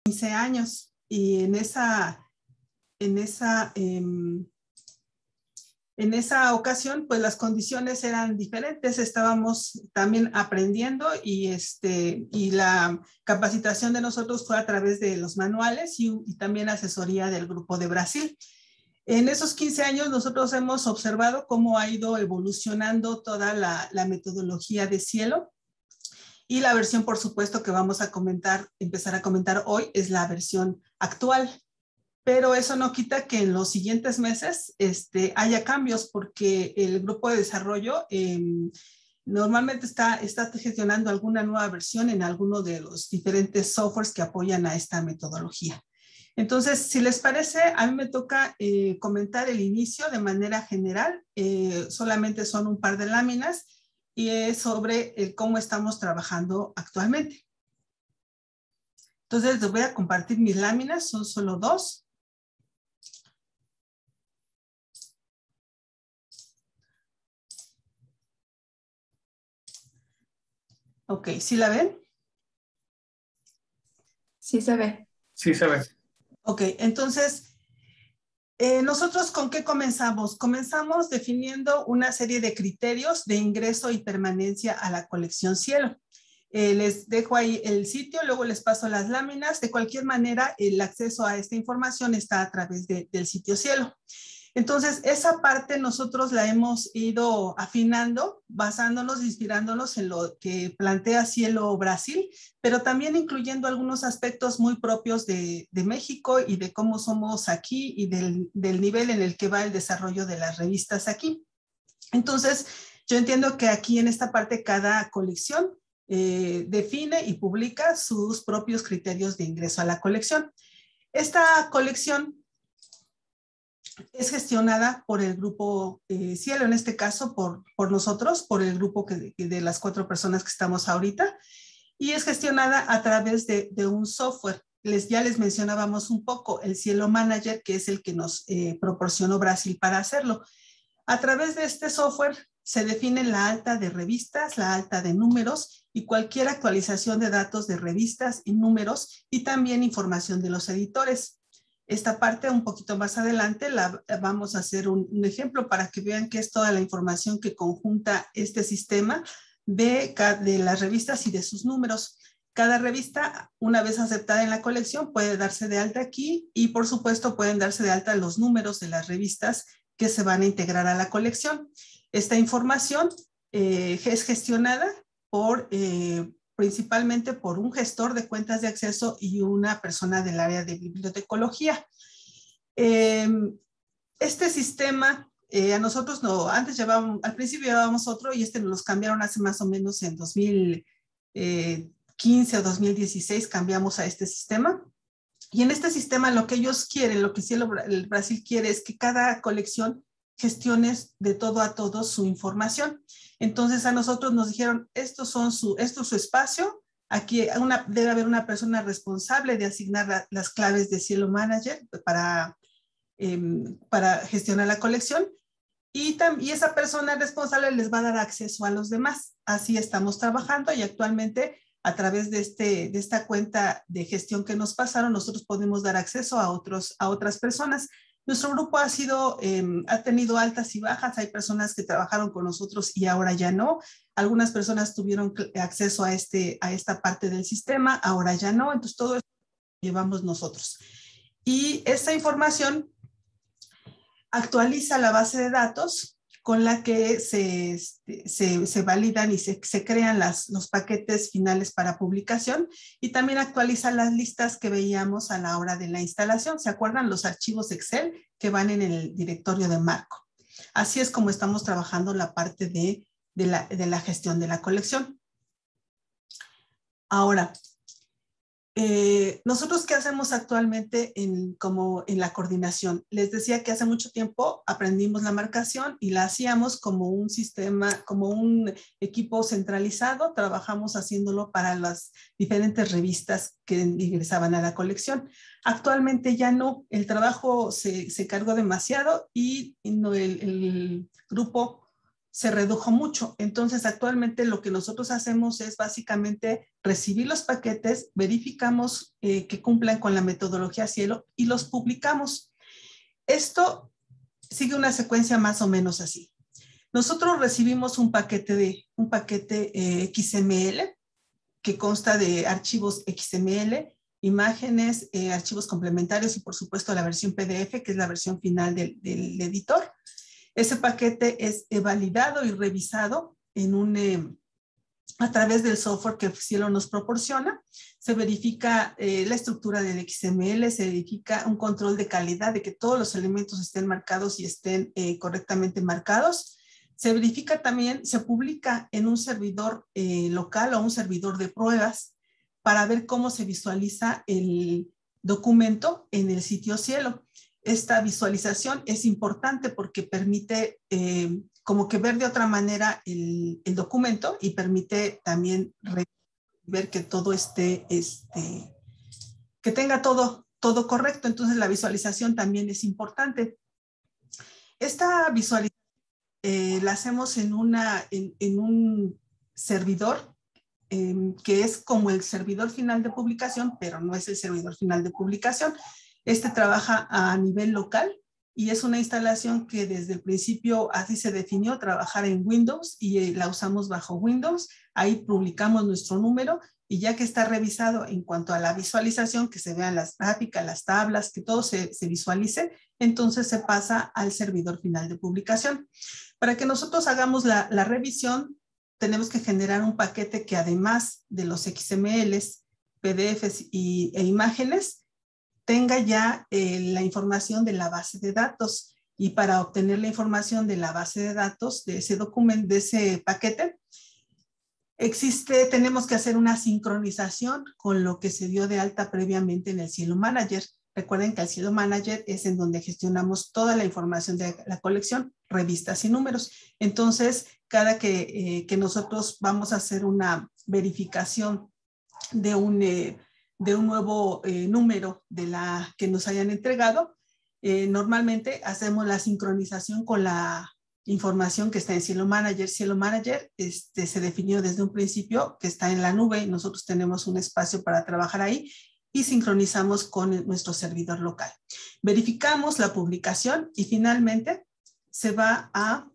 15 años y en esa ocasión, pues las condiciones eran diferentes, estábamos también aprendiendo y la capacitación de nosotros fue a través de los manuales y también asesoría del grupo de Brasil. En esos 15 años nosotros hemos observado cómo ha ido evolucionando toda la metodología de Cielo y la versión, por supuesto, que vamos a empezar a comentar hoy es la versión actual. Pero eso no quita que en los siguientes meses haya cambios porque el grupo de desarrollo normalmente está gestionando alguna nueva versión en alguno de los diferentes softwares que apoyan a esta metodología. Entonces, si les parece, a mí me toca comentar el inicio de manera general. Solamente son un par de láminas y es sobre cómo estamos trabajando actualmente. Entonces, les voy a compartir mis láminas, son solo 2. Ok, ¿sí la ven? Sí se ve. Sí se ve. Ok, entonces, ¿nosotros con qué comenzamos? Comenzamos definiendo una serie de criterios de ingreso y permanencia a la colección Cielo. Les dejo ahí el sitio, luego les paso las láminas. De cualquier manera, el acceso a esta información está a través del sitio Cielo. Entonces, esa parte nosotros la hemos ido afinando, basándonos, inspirándonos en lo que plantea Cielo Brasil, pero también incluyendo algunos aspectos muy propios de México y de cómo somos aquí y del nivel en el que va el desarrollo de las revistas aquí. Entonces, yo entiendo que aquí en esta parte cada colección define y publica sus propios criterios de ingreso a la colección. Esta colección es gestionada por el grupo Cielo, en este caso por nosotros, por el grupo de las 4 personas que estamos ahorita, y es gestionada a través de un software. Ya les mencionábamos un poco el Cielo Manager, que es el que nos proporcionó Brasil para hacerlo. A través de este software se define la alta de revistas, la alta de números y cualquier actualización de datos de revistas y números y también información de los editores. Esta parte un poquito más adelante vamos a hacer un ejemplo para que vean que es toda la información que conjunta este sistema de las revistas y de sus números. Cada revista, una vez aceptada en la colección, puede darse de alta aquí y por supuesto pueden darse de alta los números de las revistas que se van a integrar a la colección. Esta información es gestionada principalmente por un gestor de cuentas de acceso y una persona del área de bibliotecología. Este sistema, a nosotros antes al principio llevábamos otro y nos los cambiaron hace más o menos en 2015 o 2016, cambiamos a este sistema. Y en este sistema lo que ellos quieren, lo que Cielo Brasil quiere es que cada colección gestione de todo a todo su información. Entonces a nosotros nos dijeron, esto es su espacio, aquí debe haber una persona responsable de asignar las claves de Cielo Manager para gestionar la colección y esa persona responsable les va a dar acceso a los demás. Así estamos trabajando y actualmente a través de esta cuenta de gestión que nos pasaron, nosotros podemos dar acceso a otras personas. Nuestro grupo ha tenido altas y bajas. Hay personas que trabajaron con nosotros y ahora ya no. Algunas personas tuvieron acceso a esta parte del sistema, ahora ya no. Entonces todo esto lo llevamos nosotros. Y esta información actualiza la base de datos con la que se validan y se crean los paquetes finales para publicación y también actualiza las listas que veíamos a la hora de la instalación. ¿Se acuerdan los archivos Excel que van en el directorio de marco? Así es como estamos trabajando la parte de la gestión de la colección. Ahora, nosotros, ¿qué hacemos actualmente como en la coordinación? Les decía que hace mucho tiempo aprendimos la marcación y la hacíamos como un sistema, como un equipo centralizado. Trabajamos haciéndolo para las diferentes revistas que ingresaban a la colección. Actualmente ya no, el trabajo se cargó demasiado y el grupo se redujo mucho. Entonces, actualmente lo que nosotros hacemos es básicamente recibir los paquetes, verificamos que cumplan con la metodología Cielo y los publicamos. Esto sigue una secuencia más o menos así. Nosotros recibimos un paquete XML que consta de archivos XML, imágenes, archivos complementarios y por supuesto la versión PDF, que es la versión final del editor. Ese paquete es validado y revisado a través del software que Cielo nos proporciona. Se verifica la estructura del XML, se verifica un control de calidad, de que todos los elementos estén marcados y estén correctamente marcados. Se verifica también, se publica en un servidor local o un servidor de pruebas para ver cómo se visualiza el documento en el sitio Cielo. Esta visualización es importante porque permite como que ver de otra manera el documento y permite también ver que todo esté, que tenga todo correcto. Entonces la visualización también es importante. Esta visualización la hacemos en un servidor que es como el servidor final de publicación, pero no es el servidor final de publicación. Este trabaja a nivel local y es una instalación que desde el principio así se definió, trabajar en Windows, y la usamos bajo Windows. Ahí publicamos nuestro número y ya que está revisado en cuanto a la visualización, que se vean las gráficas, las tablas, que todo se visualice, entonces se pasa al servidor final de publicación. Para que nosotros hagamos la revisión, tenemos que generar un paquete que además de los XMLs, PDFs e imágenes, tenga ya la información de la base de datos. Y para obtener la información de la base de datos de ese documento, de ese paquete, tenemos que hacer una sincronización con lo que se dio de alta previamente en el Cielo Manager. Recuerden que el Cielo Manager es en donde gestionamos toda la información de la colección, revistas y números. Entonces, cada que nosotros vamos a hacer una verificación de un nuevo número que nos hayan entregado, normalmente hacemos la sincronización con la información que está en Cielo Manager. Cielo Manager se definió desde un principio que está en la nube y nosotros tenemos un espacio para trabajar ahí y sincronizamos con nuestro servidor local. Verificamos la publicación y finalmente se va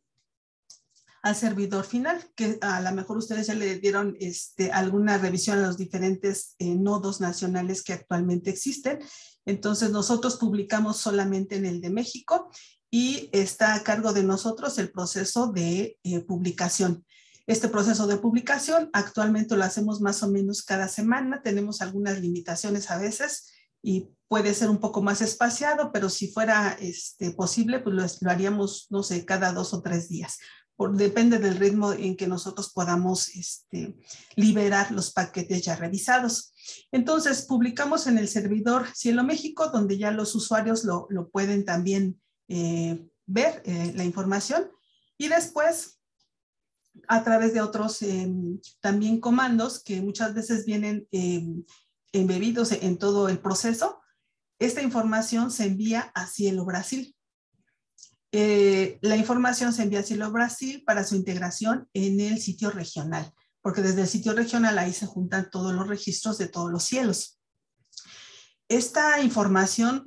al servidor final, que a lo mejor ustedes ya le dieron alguna revisión a los diferentes nodos nacionales que actualmente existen. Entonces nosotros publicamos solamente en el de México y está a cargo de nosotros el proceso de publicación. Este proceso de publicación actualmente lo hacemos más o menos cada semana. Tenemos algunas limitaciones a veces y puede ser un poco más espaciado, pero si fuera posible, pues lo haríamos, no sé, cada 2 o 3 días. Depende del ritmo en que nosotros podamos liberar los paquetes ya revisados. Entonces, publicamos en el servidor Cielo México, donde ya los usuarios lo pueden también ver la información, y después a través de otros también comandos que muchas veces vienen embebidos en todo el proceso, esta información se envía a Cielo Brasil. La información se envía a Cielo Brasil para su integración en el sitio regional, porque desde el sitio regional ahí se juntan todos los registros de todos los cielos. Esta información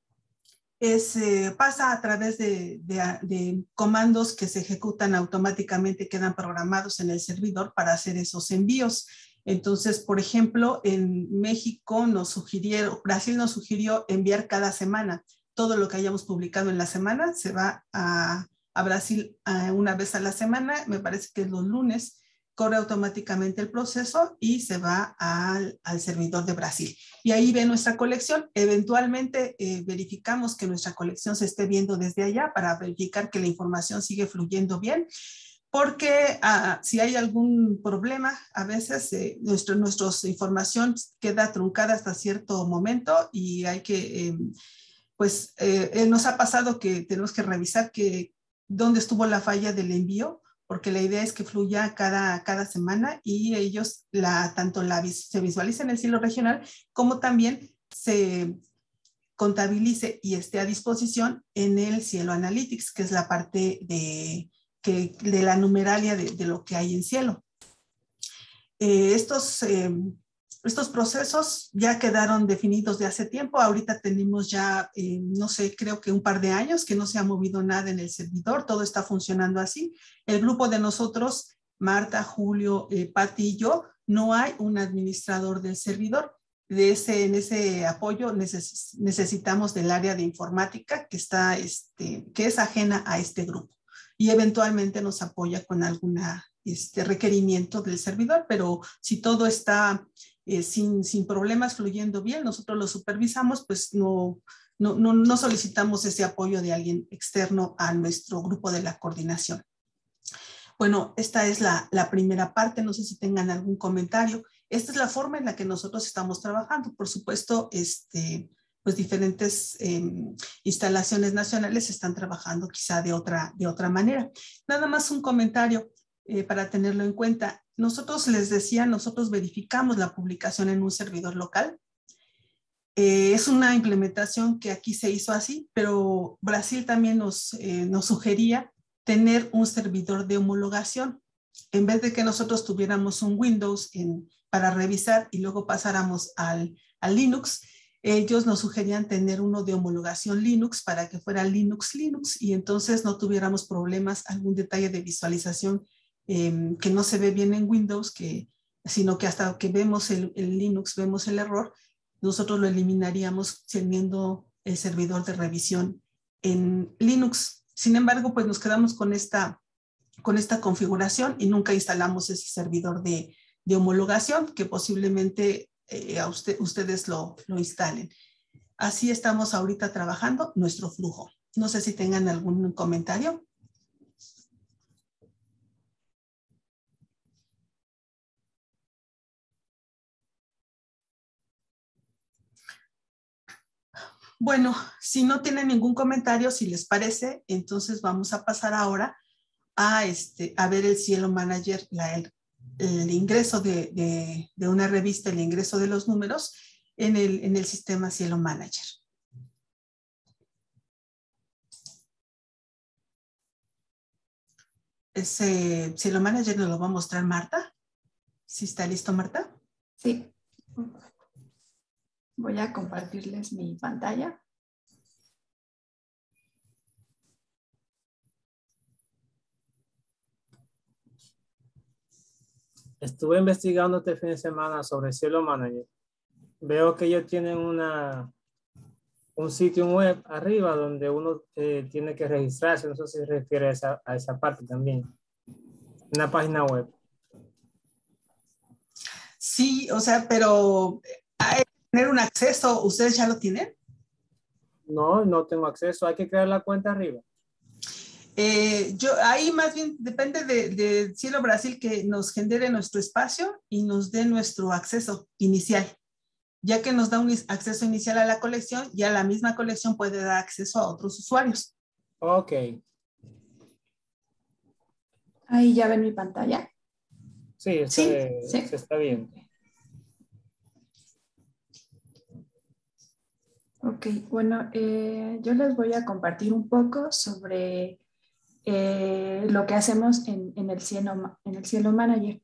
pasa a través de comandos que se ejecutan automáticamente, quedan programados en el servidor para hacer esos envíos. Entonces, por ejemplo, en México Brasil nos sugirió enviar cada semana. Todo lo que hayamos publicado en la semana se va a Brasil una vez a la semana, me parece que es los lunes, corre automáticamente el proceso y se va al servidor de Brasil. Y ahí ve nuestra colección. Eventualmente verificamos que nuestra colección se esté viendo desde allá para verificar que la información sigue fluyendo bien, porque si hay algún problema, a veces nuestra información queda truncada hasta cierto momento y hay que, nos ha pasado que tenemos que revisar dónde estuvo la falla del envío, porque la idea es que fluya cada semana y ellos tanto se visualiza en el cielo regional como también se contabilice y esté a disposición en el Cielo Analytics, que es la parte que de la numeralia de lo que hay en Cielo. Estos procesos ya quedaron definidos de hace tiempo. Ahorita tenemos ya, no sé, creo que un par de años que no se ha movido nada en el servidor. Todo está funcionando así. El grupo de nosotros, Marta, Julio, Pati y yo, no hay un administrador del servidor. En ese apoyo necesitamos del área de informática que es ajena a este grupo y eventualmente nos apoya con algún requerimiento del servidor, pero si todo está sin problemas, fluyendo bien, nosotros lo supervisamos, pues no solicitamos ese apoyo de alguien externo a nuestro grupo de la coordinación. Bueno, esta es la primera parte, no sé si tengan algún comentario. Esta es la forma en la que nosotros estamos trabajando. Por supuesto, pues diferentes instalaciones nacionales están trabajando quizá de otra manera. Nada más un comentario para tenerlo en cuenta. Nosotros les decía, nosotros verificamos la publicación en un servidor local. Es una implementación que aquí se hizo así, pero Brasil también nos sugería tener un servidor de homologación. En vez de que nosotros tuviéramos un Windows para revisar y luego pasáramos al Linux, ellos nos sugerían tener uno de homologación Linux para que fuera Linux y entonces no tuviéramos problemas, algún detalle de visualización que no se ve bien en Windows, sino que hasta que vemos el Linux, vemos el error, nosotros lo eliminaríamos teniendo el servidor de revisión en Linux. Sin embargo, pues nos quedamos con esta configuración y nunca instalamos ese servidor de homologación que posiblemente ustedes lo instalen. Así estamos ahorita trabajando nuestro flujo. No sé si tengan algún comentario. Bueno, si no tienen ningún comentario, si les parece, entonces vamos a pasar ahora a ver el Cielo Manager, el ingreso de una revista, el ingreso de los números en el sistema Cielo Manager. Ese Cielo Manager nos lo va a mostrar Marta. ¿Sí está listo, Marta? Sí. Voy a compartirles mi pantalla. Estuve investigando este fin de semana sobre Cielo Manager. Veo que ellos tienen un sitio web arriba donde uno tiene que registrarse. No sé si se refiere a esa parte también. Una página web. Sí, o sea, pero hay que tener un acceso. ¿Ustedes ya lo tienen? No tengo acceso. Hay que crear la cuenta arriba. Ahí más bien depende de Cielo Brasil que nos genere nuestro espacio y nos dé nuestro acceso inicial. Ya que nos da un acceso inicial a la colección, ya la misma colección puede dar acceso a otros usuarios. Ok. Ahí ya ven mi pantalla. Sí, se está bien. Ok, bueno, yo les voy a compartir un poco sobre lo que hacemos en el Cielo Manager.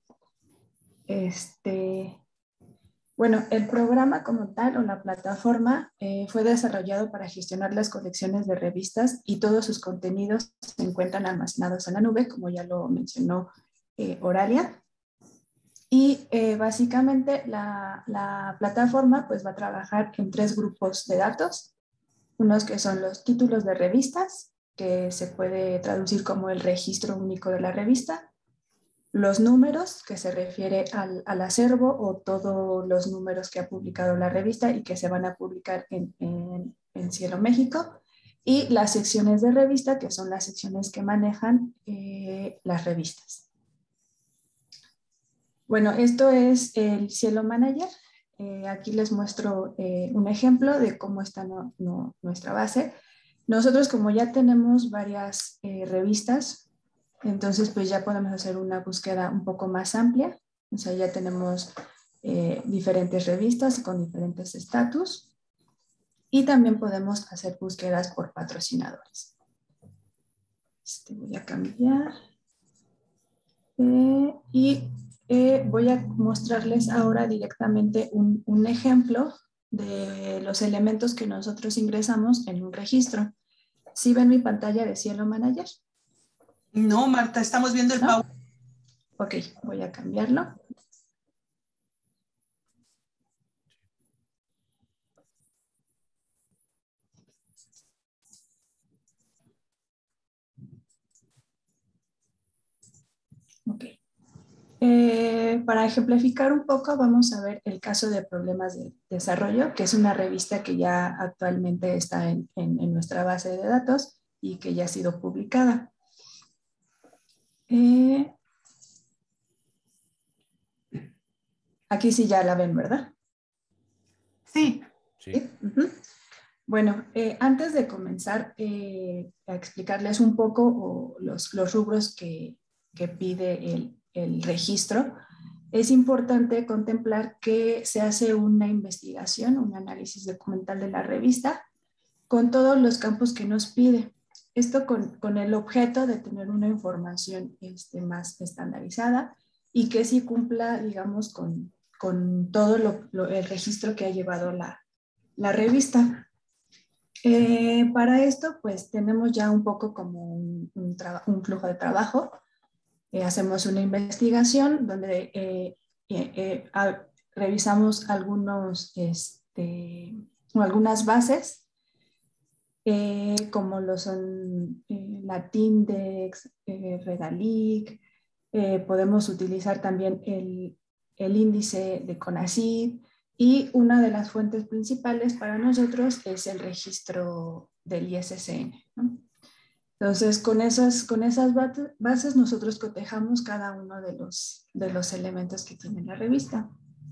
Bueno, el programa como tal o la plataforma fue desarrollado para gestionar las colecciones de revistas y todos sus contenidos se encuentran almacenados en la nube, como ya lo mencionó Oralia. Y básicamente la plataforma pues va a trabajar en 3 grupos de datos. Unos que son los títulos de revistas, que se puede traducir como el registro único de la revista. Los números, que se refiere al acervo o todos los números que ha publicado la revista y que se van a publicar en Cielo México. Y las secciones de revista, que son las secciones que manejan las revistas. Bueno, esto es el Cielo Manager. Aquí les muestro un ejemplo de cómo está nuestra base. Nosotros, como ya tenemos varias revistas, entonces pues ya podemos hacer una búsqueda un poco más amplia. O sea, ya tenemos diferentes revistas con diferentes estatus. Y también podemos hacer búsquedas por patrocinadores. Voy a cambiar. Voy a mostrarles ahora directamente un ejemplo de los elementos que nosotros ingresamos en un registro. ¿Sí ven mi pantalla de Cielo Manager? No, Marta, estamos viendo el PowerPoint. Ok, voy a cambiarlo. Ok. Para ejemplificar un poco, vamos a ver el caso de Problemas de Desarrollo, que es una revista que ya actualmente está en nuestra base de datos y que ya ha sido publicada. Aquí sí ya la ven, ¿verdad? Sí. Sí. Bueno, antes de comenzar a explicarles un poco los rubros que pide el registro, es importante contemplar que se hace una investigación, un análisis documental de la revista con todos los campos que nos pide. Esto con el objeto de tener una información más estandarizada y que sí cumpla, digamos, con todo el registro que ha llevado la revista. Para esto, pues tenemos ya un poco como un flujo de trabajo. Hacemos una investigación donde revisamos algunas bases, como lo son Latindex, Redalyc. Podemos utilizar también el índice de CONACYT, y una de las fuentes principales para nosotros es el registro del ISSN, ¿no? Entonces, con esas bases nosotros cotejamos cada uno de los elementos que tiene la revista.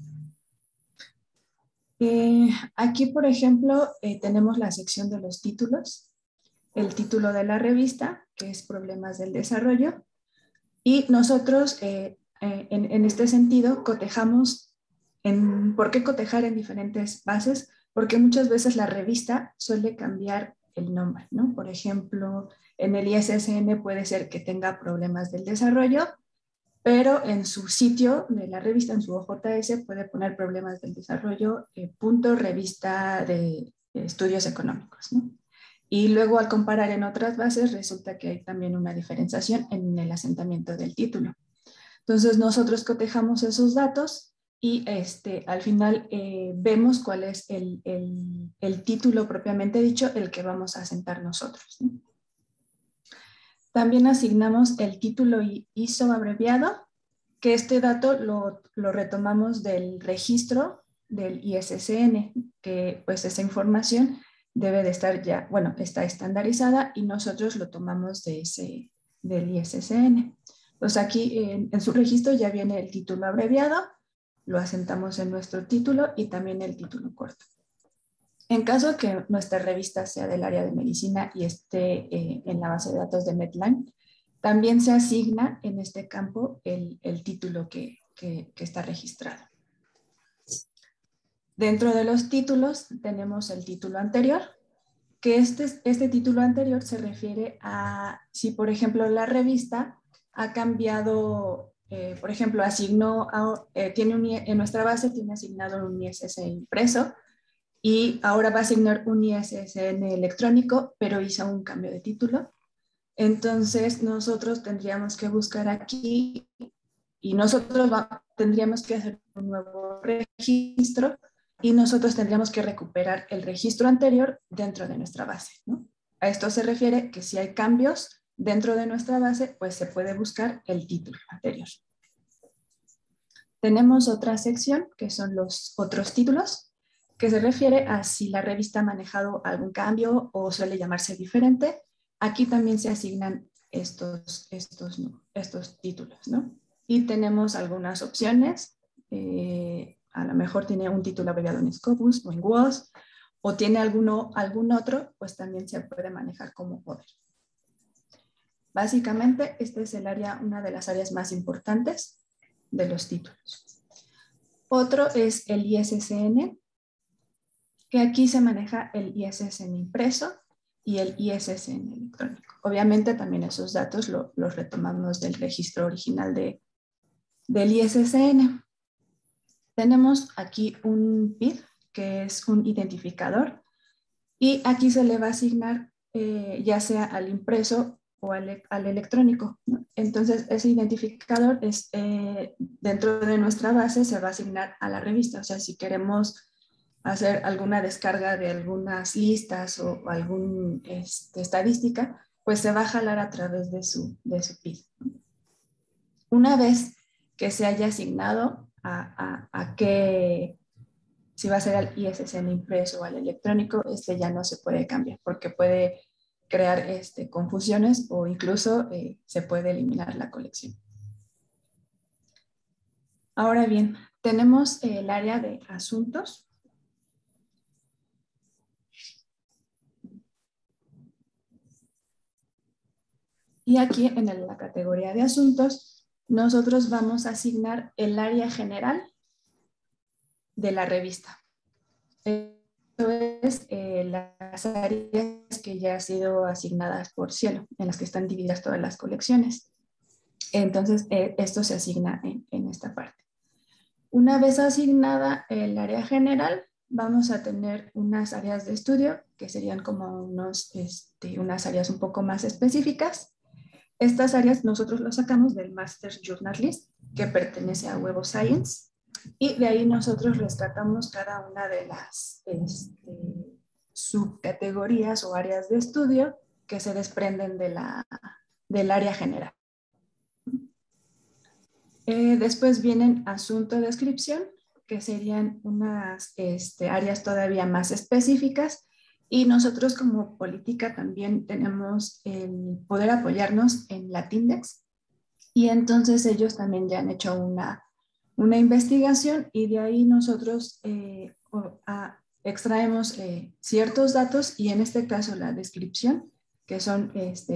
Aquí, por ejemplo, tenemos la sección de los títulos, el título de la revista, que es Problemas del Desarrollo, y nosotros en este sentido cotejamos. ¿Por qué cotejar en diferentes bases? Porque muchas veces la revista suele cambiar el nombre, ¿no? Por ejemplo, en el ISSN puede ser que tenga Problemas del Desarrollo, pero en su sitio de la revista, en su OJS, puede poner Problemas del Desarrollo, revista de estudios económicos, ¿no? Y luego al comparar en otras bases resulta que hay también una diferenciación en el asentamiento del título. Entonces nosotros cotejamos esos datos y al final vemos cuál es el título propiamente dicho, el que vamos a asentar nosotros, ¿no? También asignamos el título ISO abreviado, que este dato lo retomamos del registro del ISSN, que pues esa información debe de estar ya, bueno, está estandarizada y nosotros lo tomamos del ISSN. Pues aquí en su registro ya viene el título abreviado, lo asentamos en nuestro título y también el título corto. En caso que nuestra revista sea del área de medicina y esté en la base de datos de Medline, también se asigna en este campo el título que está registrado. Dentro de los títulos tenemos el título anterior, que este título anterior se refiere a si, por ejemplo, la revista ha cambiado, por ejemplo, en nuestra base tiene asignado un ISSN impreso y ahora va a asignar un ISSN electrónico, pero hizo un cambio de título. Entonces nosotros tendríamos que buscar aquí y nosotros tendríamos que hacer un nuevo registro y nosotros tendríamos que recuperar el registro anterior dentro de nuestra base, ¿no? A esto se refiere que si hay cambios dentro de nuestra base, pues se puede buscar el título anterior. Tenemos otra sección que son los otros títulos, que se refiere a si la revista ha manejado algún cambio o suele llamarse diferente. Aquí también se asignan estos títulos, ¿no? Y tenemos algunas opciones. A lo mejor tiene un título abreviado en Scopus o en WOS, o tiene algún otro, pues también se puede manejar como poder. Básicamente, este es una de las áreas más importantes de los títulos. Otro es el ISSN, que aquí se maneja el ISSN impreso y el ISSN electrónico. Obviamente también esos datos los retomamos del registro original del ISSN. Tenemos aquí un PID, que es un identificador, y aquí se le va a asignar ya sea al impreso o al electrónico, ¿no? Entonces, ese identificador es, dentro de nuestra base se va a asignar a la revista. O sea, si queremos hacer alguna descarga de algunas listas o alguna estadística, pues se va a jalar a través de su PID. Una vez que se haya asignado a qué, si va a ser al ISSN impreso o al electrónico, ya no se puede cambiar porque puede crear confusiones o incluso se puede eliminar la colección. Ahora bien, tenemos el área de asuntos. Y aquí en la categoría de asuntos, nosotros vamos a asignar el área general de la revista. Esto es las áreas que ya han sido asignadas por Cielo, en las que están divididas todas las colecciones. Entonces, esto se asigna en esta parte. Una vez asignada el área general, vamos a tener unas áreas de estudio, que serían como unas áreas un poco más específicas. Estas áreas nosotros las sacamos del Master Journal List, que pertenece a Web of Science, y de ahí nosotros rescatamos cada una de las subcategorías o áreas de estudio que se desprenden del área general. Después vienen asunto de descripción, que serían unas áreas todavía más específicas, y nosotros como política también tenemos el poder apoyarnos en Latindex, y entonces ellos también ya han hecho una investigación y de ahí nosotros extraemos ciertos datos, y en este caso la descripción, que son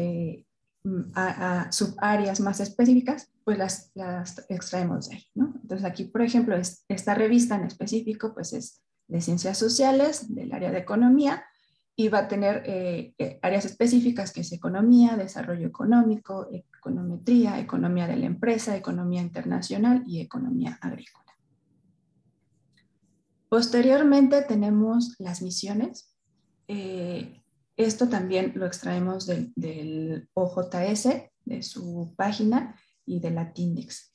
subáreas más específicas, pues las extraemos de ahí, ¿no? Entonces aquí, por ejemplo, esta revista en específico pues es de ciencias sociales, del área de economía, y va a tener áreas específicas que es economía, desarrollo económico, econometría, economía de la empresa, economía internacional y economía agrícola. Posteriormente tenemos las misiones. Esto también lo extraemos del OJS, de su página, y de Latindex.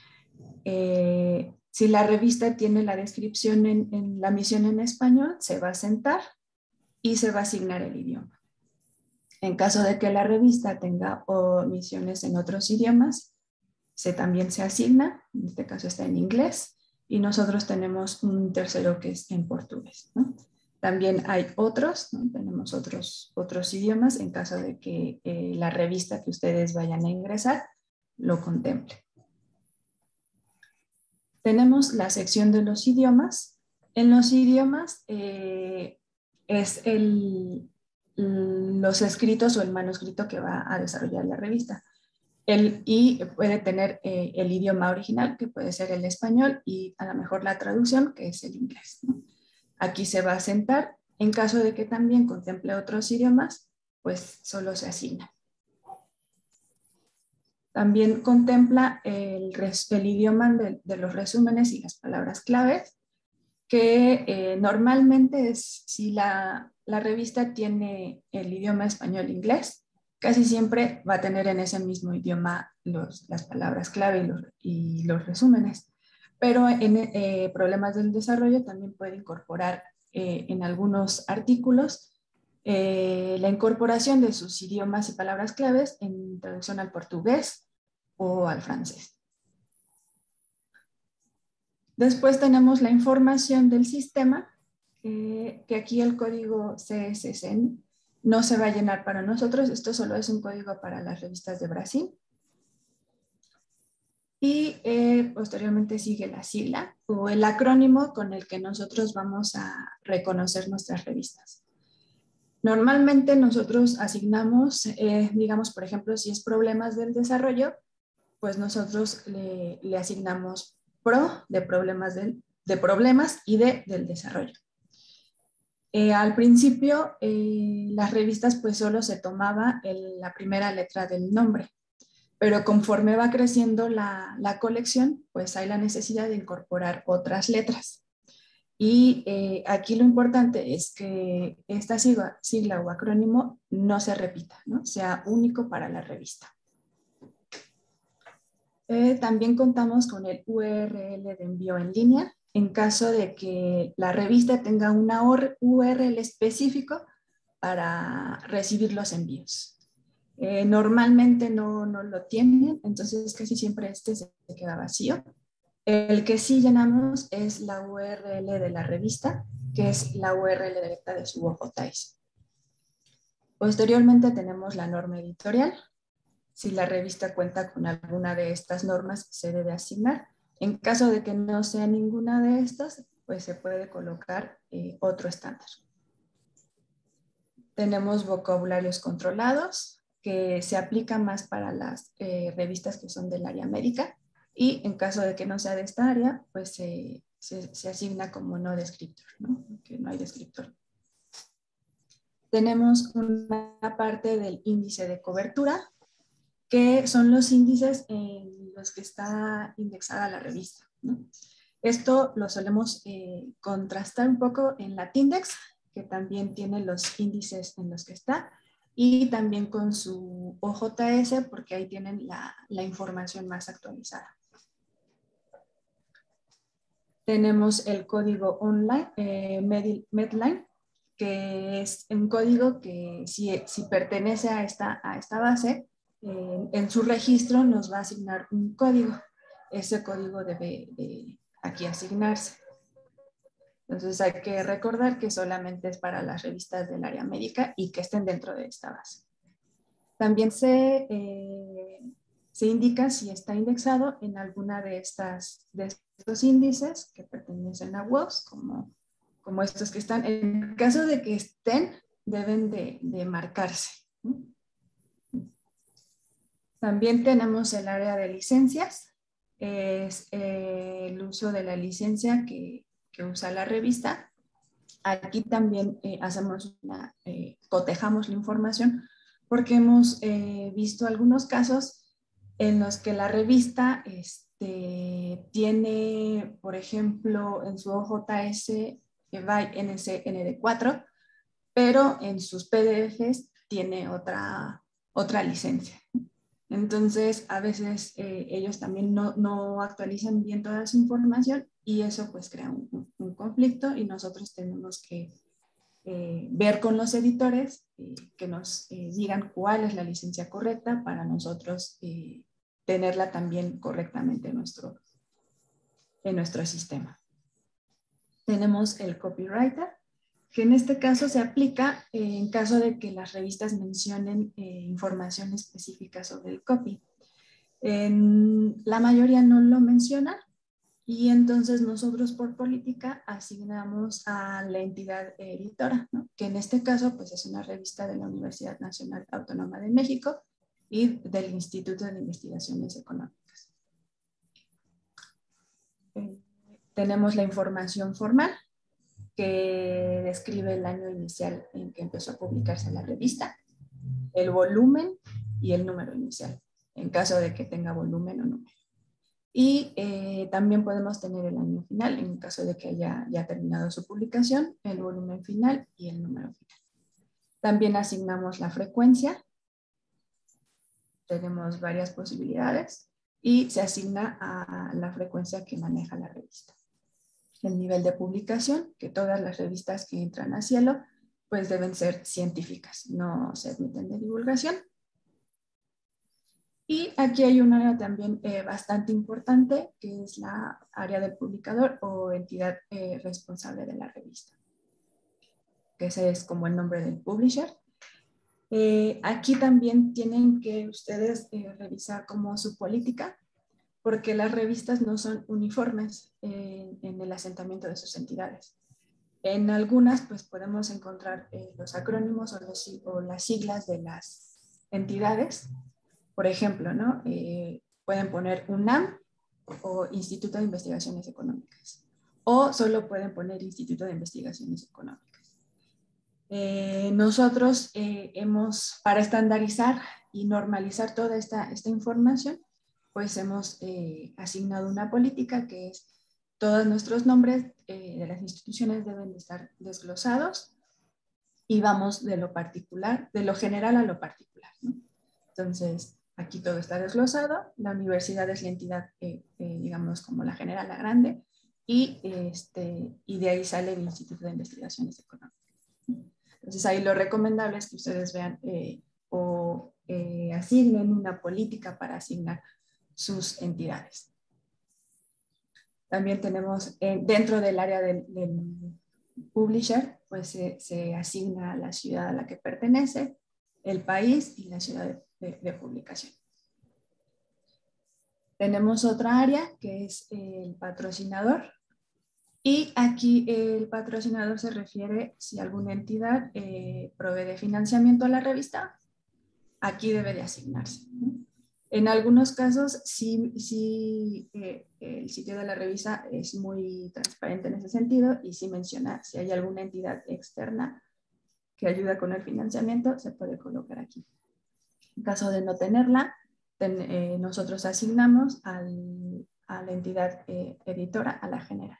Si la revista tiene la descripción en la misión en español, se va a sentar y se va a asignar el idioma. En caso de que la revista tenga misiones en otros idiomas, también se asigna. En este caso está en inglés, y nosotros tenemos un tercero que es en portugués, ¿no? También hay otros, ¿no? Tenemos otros idiomas en caso de que la revista que ustedes vayan a ingresar lo contemple. Tenemos la sección de los idiomas. En los idiomas es los escritos o el manuscrito que va a desarrollar la revista. Y puede tener el idioma original, que puede ser el español, y a lo mejor la traducción, que es el inglés, ¿no? Aquí se va a sentar. En caso de que también contemple otros idiomas, pues solo se asigna. También contempla el idioma de los resúmenes y las palabras claves, que normalmente es, si la revista tiene el idioma español-inglés, casi siempre va a tener en ese mismo idioma las palabras clave y los resúmenes. Pero en problemas del desarrollo también puede incorporar en algunos artículos la incorporación de sus idiomas y palabras claves en traducción al portugués o al francés. Después tenemos la información del sistema, que aquí el código CSSN no se va a llenar para nosotros. Esto solo es un código para las revistas de Brasil. Y posteriormente sigue la sigla o el acrónimo con el que nosotros vamos a reconocer nuestras revistas. Normalmente nosotros asignamos, digamos, por ejemplo, si es problemas del desarrollo, pues nosotros le asignamos PRO de problemas y del desarrollo. Al principio, las revistas pues solo se tomaba la primera letra del nombre, pero conforme va creciendo la colección, pues hay la necesidad de incorporar otras letras. Y aquí lo importante es que esta sigla o acrónimo no se repita, ¿no? Sea único para la revista. También contamos con el URL de envío en línea en caso de que la revista tenga una URL específico para recibir los envíos. Normalmente no lo tienen, entonces casi siempre este se queda vacío. El que sí llenamos es la URL de la revista, que es la URL directa de su OJS. Posteriormente tenemos la norma editorial. Si la revista cuenta con alguna de estas normas, se debe asignar. En caso de que no sea ninguna de estas, pues se puede colocar otro estándar. Tenemos vocabularios controlados, que se aplican más para las revistas que son del área médica, y en caso de que no sea de esta área, pues se asigna como no descriptor, ¿no? Que no hay descriptor. Tenemos una parte del índice de cobertura, que son los índices en los que está indexada la revista, ¿no? Esto lo solemos contrastar un poco en la Tindex, que también tiene los índices en los que está, y también con su OJS, porque ahí tienen la información más actualizada. Tenemos el código online, Medline, que es un código que si pertenece a esta base, en su registro nos va a asignar un código. Ese código debe aquí asignarse. Entonces hay que recordar que solamente es para las revistas del área médica y que estén dentro de esta base. También se indica si está indexado en alguna de estos índices que pertenecen a WOS, como estos que están. En caso de que estén, deben de marcarse, ¿no? También tenemos el área de licencias, es el uso de la licencia que usa la revista. Aquí también cotejamos la información porque hemos visto algunos casos en los que la revista tiene, por ejemplo, en su OJS by NCND4, pero en sus PDFs tiene otra licencia. Entonces, a veces ellos también no actualizan bien toda su información y eso pues crea un conflicto, y nosotros tenemos que ver con los editores que nos digan cuál es la licencia correcta para nosotros tenerla también correctamente en nuestro sistema. Tenemos el copywriter, que en este caso se aplica en caso de que las revistas mencionen información específica sobre el copy. La mayoría no lo menciona, y entonces nosotros por política asignamos a la entidad editora, ¿no? Que en este caso pues es una revista de la Universidad Nacional Autónoma de México y del Instituto de Investigaciones Económicas. Tenemos la información formal, que describe el año inicial en que empezó a publicarse la revista, el volumen y el número inicial, en caso de que tenga volumen o número. Y también podemos tener el año final, en caso de que haya ya terminado su publicación, el volumen final y el número final. También asignamos la frecuencia. Tenemos varias posibilidades y se asigna a la frecuencia que maneja la revista. El nivel de publicación, que todas las revistas que entran a Cielo pues deben ser científicas, no se admiten de divulgación. Y aquí hay un área también bastante importante, que es la área del publicador o entidad responsable de la revista, que ese es como el nombre del publisher. Aquí también tienen que ustedes revisar como su política, porque las revistas no son uniformes en el asentamiento de sus entidades. En algunas pues podemos encontrar los acrónimos o las siglas de las entidades. Por ejemplo, ¿no? Pueden poner UNAM o Instituto de Investigaciones Económicas, o solo pueden poner Instituto de Investigaciones Económicas. nosotros para estandarizar y normalizar toda esta información, pues hemos asignado una política que es todos nuestros nombres de las instituciones deben de estar desglosados y vamos de lo particular, de lo general a lo particular, ¿no? Entonces, aquí todo está desglosado, la universidad es la entidad, digamos, como la general, la grande, y de ahí sale el Instituto de Investigaciones Económicas. Entonces, ahí lo recomendable es que ustedes vean o asignen una política para asignar sus entidades. También tenemos dentro del área del publisher, pues se asigna la ciudad a la que pertenece, el país y la ciudad de publicación. Tenemos otra área que es el patrocinador. Y aquí el patrocinador se refiere si alguna entidad provee de financiamiento a la revista, aquí debe de asignarse, ¿no? En algunos casos, sí el sitio de la revista es muy transparente en ese sentido y sí menciona si hay alguna entidad externa que ayuda con el financiamiento, se puede colocar aquí. En caso de no tenerla, nosotros asignamos a la entidad editora, a la general.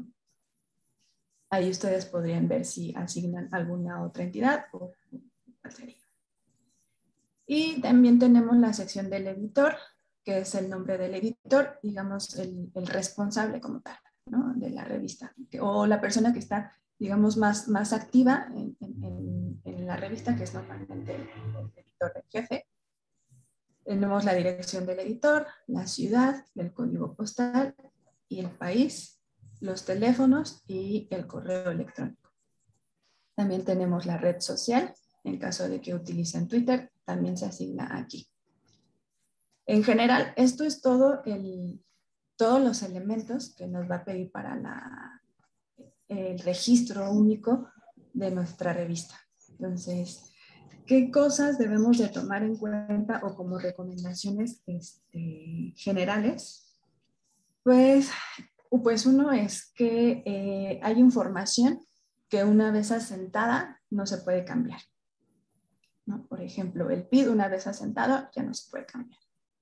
Ahí ustedes podrían ver si asignan alguna otra entidad o cuál sería. Y también tenemos la sección del editor, que es el nombre del editor, digamos, el responsable como tal, ¿no? De la revista, o la persona que está, digamos, más activa en la revista, que es normalmente el editor en jefe. Tenemos la dirección del editor, la ciudad, el código postal y el país, los teléfonos y el correo electrónico. También tenemos la red social, en caso de que utilicen Twitter, también se asigna aquí. En general, esto es todos los elementos que nos va a pedir para el registro único de nuestra revista. Entonces, ¿qué cosas debemos de tomar en cuenta o como recomendaciones generales? Pues uno es que hay información que una vez asentada no se puede cambiar, ¿no? Por ejemplo, el PID una vez asentado ya no se puede cambiar.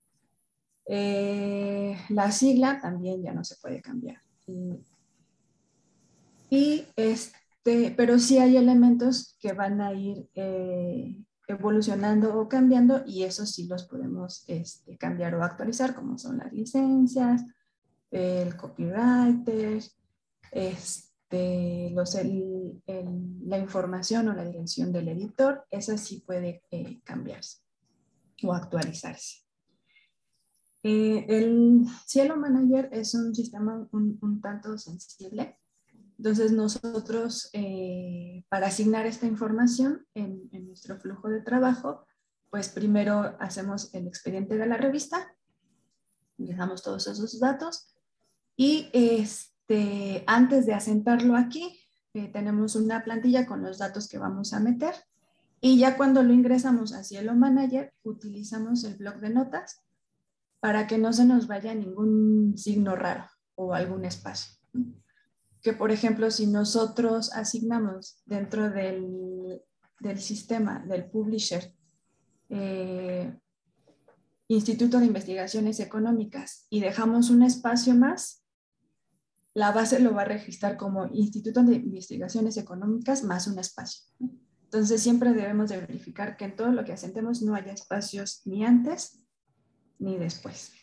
La sigla también ya no se puede cambiar. Pero sí hay elementos que van a ir evolucionando o cambiando y eso sí los podemos cambiar o actualizar, como son las licencias, el copywriter, la información o la dirección del editor, esa sí puede cambiarse o actualizarse. El Cielo Manager es un sistema un tanto sensible. Entonces nosotros, para asignar esta información en nuestro flujo de trabajo, pues primero hacemos el expediente de la revista, dejamos todos esos datos y antes de asentarlo aquí, tenemos una plantilla con los datos que vamos a meter y ya cuando lo ingresamos a Cielo Manager, utilizamos el bloc de notas para que no se nos vaya ningún signo raro o algún espacio. Que, por ejemplo, si nosotros asignamos dentro del sistema del publisher Instituto de Investigaciones Económicas y dejamos un espacio más, la base lo va a registrar como Instituto de Investigaciones Económicas más un espacio. Entonces, siempre debemos de verificar que en todo lo que asentemos no haya espacios ni antes ni después.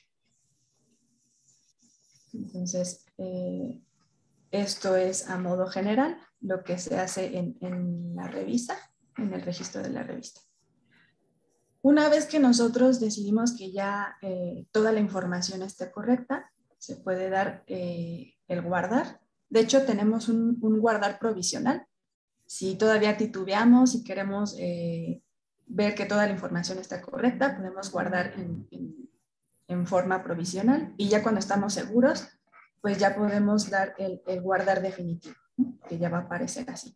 Entonces, esto es a modo general lo que se hace en la revista, en el registro de la revista. Una vez que nosotros decidimos que ya toda la información esté correcta, se puede dar el guardar. De hecho, tenemos un guardar provisional. Si todavía titubeamos y queremos ver que toda la información está correcta, podemos guardar en forma provisional y ya cuando estamos seguros, pues ya podemos dar el guardar definitivo, ¿no? Que ya va a aparecer así.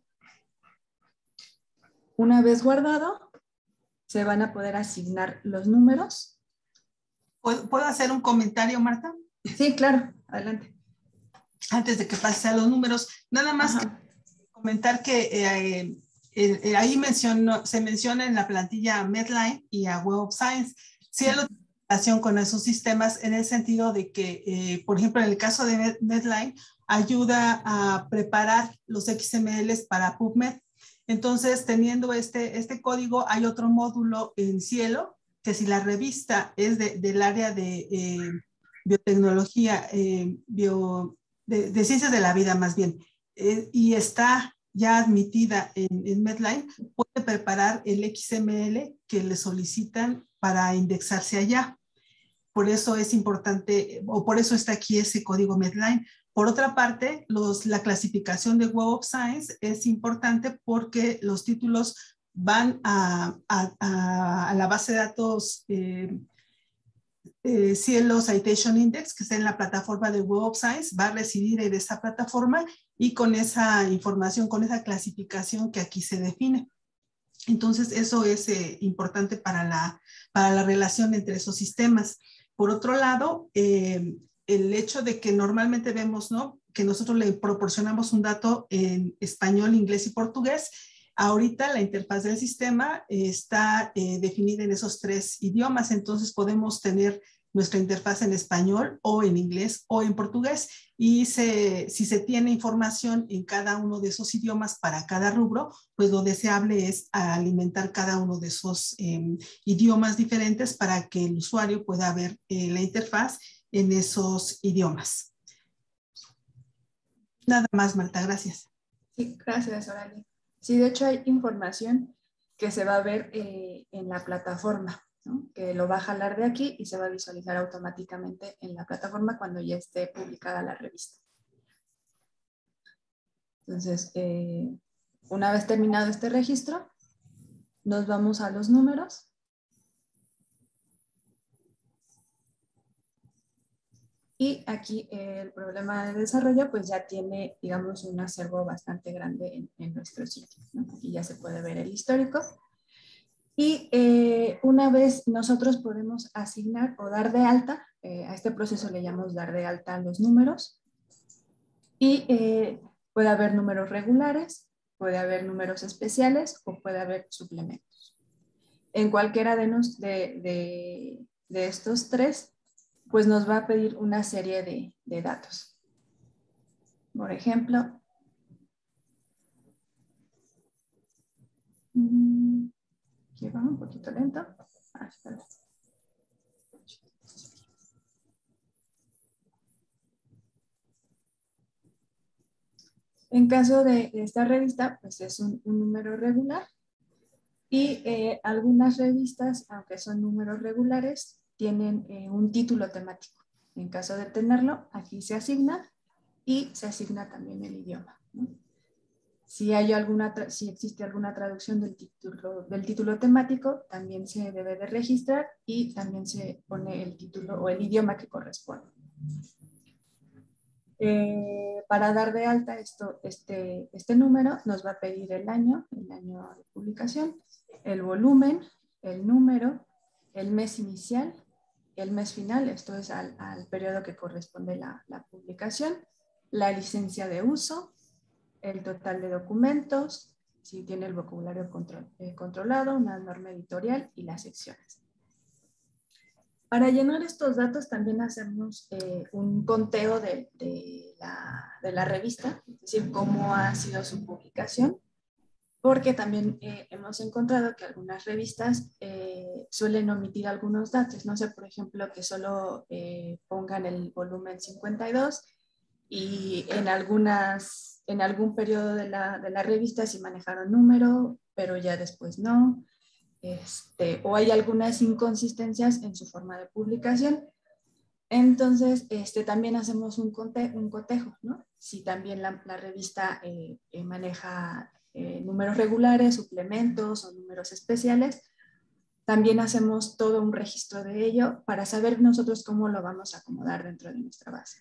Una vez guardado, se van a poder asignar los números. ¿Puedo hacer un comentario, Marta? Sí, claro, adelante. Antes de que pase a los números, nada más que comentar que ahí se menciona en la plantilla Medline y a Web of Science. Cielo tiene relación con esos sistemas en el sentido de que, por ejemplo, en el caso de Medline, ayuda a preparar los XMLs para PubMed. Entonces, teniendo este código, hay otro módulo en Cielo, que si la revista es del área de biotecnología, de ciencias de la vida más bien, y está ya admitida en Medline, puede preparar el XML que le solicitan para indexarse allá. Por eso es importante, o por eso está aquí ese código Medline. Por otra parte, la clasificación de Web of Science es importante porque los títulos van a la base de datos Cielo Citation Index, que está en la plataforma de Web of Science, va a residir en esta plataforma y con esa información, con esa clasificación que aquí se define. Entonces, eso es importante para la relación entre esos sistemas. Por otro lado, el hecho de que normalmente vemos, ¿no?, que nosotros le proporcionamos un dato en español, inglés y portugués. Ahorita la interfaz del sistema está definida en esos 3 idiomas, entonces podemos tener nuestra interfaz en español o en inglés o en portugués, y si se tiene información en cada uno de esos idiomas para cada rubro, pues lo deseable es alimentar cada uno de esos idiomas diferentes para que el usuario pueda ver la interfaz en esos idiomas. Nada más, Marta, gracias. Sí, gracias, Oralia. Sí, de hecho hay información que se va a ver en la plataforma, ¿no?, que lo va a jalar de aquí y se va a visualizar automáticamente en la plataforma cuando ya esté publicada la revista. Entonces, una vez terminado este registro, nos vamos a los números. Y aquí el problema de desarrollo pues ya tiene, digamos, un acervo bastante grande en nuestro sitio, ¿no? Aquí ya se puede ver el histórico. Y una vez nosotros podemos asignar o dar de alta, a este proceso le llamamos dar de alta los números, y puede haber números regulares, puede haber números especiales o puede haber suplementos. En cualquiera de estos 3, pues nos va a pedir una serie de datos. Por ejemplo, aquí va un poquito lento. En caso de esta revista, pues es un número regular, y algunas revistas, aunque son números regulares, tienen un título temático. En caso de tenerlo, aquí se asigna y se asigna también el idioma, ¿no? Si existe alguna traducción del título temático, también se debe de registrar y también se pone el título o el idioma que corresponde. Para dar de alta este número, nos va a pedir el año de publicación, el volumen, el número, el mes inicial, el mes final, esto es al periodo que corresponde la publicación, la licencia de uso, el total de documentos, si tiene el vocabulario controlado, una norma editorial y las secciones. Para llenar estos datos también hacemos un conteo de la revista, es decir, cómo ha sido su publicación, porque también hemos encontrado que algunas revistas suelen omitir algunos datos. No sé, por ejemplo, que solo pongan el volumen 52 y en algún periodo de la revista sí manejaron número, pero ya después no. O hay algunas inconsistencias en su forma de publicación. Entonces, también hacemos un cotejo, ¿no? Si también la revista maneja números regulares, suplementos o números especiales, también hacemos todo un registro de ello para saber nosotros cómo lo vamos a acomodar dentro de nuestra base.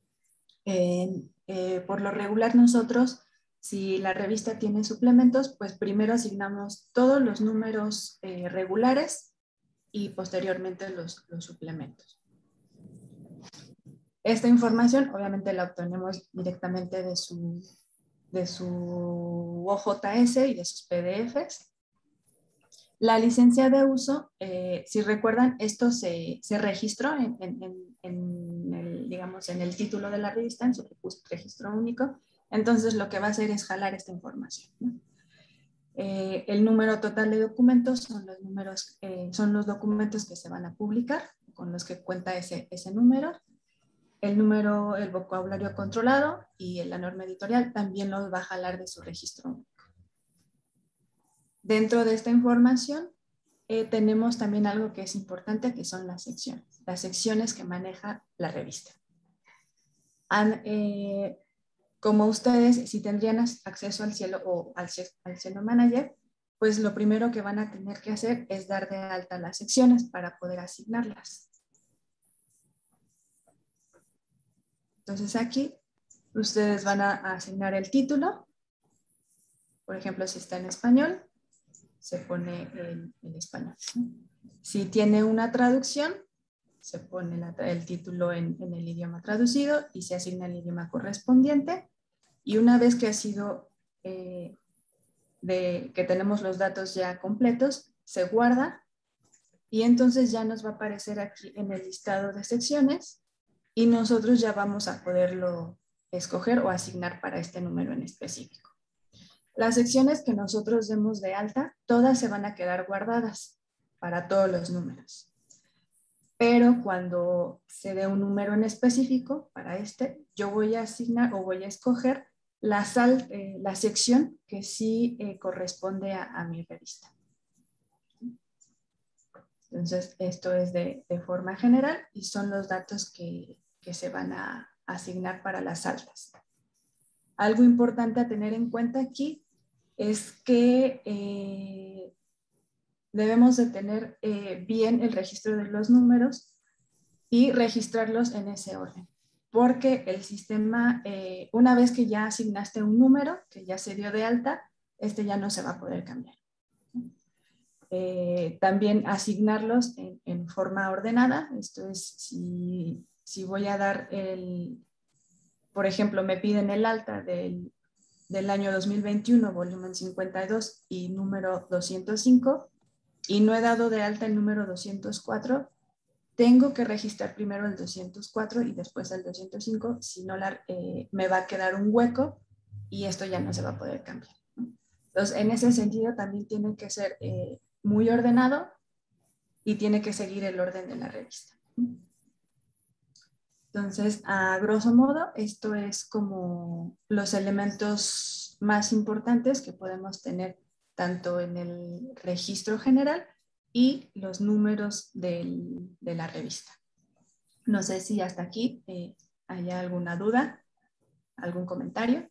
Por lo regular nosotros, si la revista tiene suplementos, pues primero asignamos todos los números regulares y posteriormente los suplementos. Esta información obviamente la obtenemos directamente de su de su OJS y de sus PDFs. La licencia de uso, si recuerdan, esto se registró digamos, en el título de la revista, en su registro único. Entonces, lo que va a hacer es jalar esta información, ¿no? El número total de documentos son los documentos que se van a publicar, con los que cuenta ese número. El vocabulario controlado y la norma editorial también los va a jalar de su registro único. Dentro de esta información tenemos también algo que es importante, que son las secciones que maneja la revista. Como ustedes, si tendrían acceso al Cielo o al Cielo Manager, pues lo primero que van a tener que hacer es dar de alta las secciones para poder asignarlas. Entonces aquí ustedes van a asignar el título. Por ejemplo, si está en español, se pone en español. Si tiene una traducción, se pone el título en el idioma traducido y se asigna el idioma correspondiente. Y una vez que ha sido, que tenemos los datos ya completos, se guarda y entonces ya nos va a aparecer aquí en el listado de secciones y nosotros ya vamos a poderlo escoger o asignar para este número en específico. Las secciones que nosotros demos de alta, todas se van a quedar guardadas para todos los números. Pero cuando se dé un número en específico para yo voy a asignar o voy a escoger la sección que sí corresponde a mi revista. Entonces, esto es de forma general y son los datos que se van a asignar para las altas. Algo importante a tener en cuenta aquí es que debemos de tener bien el registro de los números y registrarlos en ese orden. Porque el sistema, una vez que ya asignaste un número, que ya se dio de alta, ya no se va a poder cambiar. También asignarlos en forma ordenada. Esto es, si voy a dar por ejemplo, me piden el alta del año 2021, volumen 52 y número 205, y no he dado de alta el número 204, tengo que registrar primero el 204 y después el 205, si no me va a quedar un hueco y esto ya no se va a poder cambiar. Entonces, en ese sentido también tiene que ser muy ordenado y tiene que seguir el orden de la revista. Entonces, a grosso modo, esto es como los elementos más importantes que podemos tener tanto en el registro general y los números de la revista. No sé si hasta aquí haya alguna duda, algún comentario.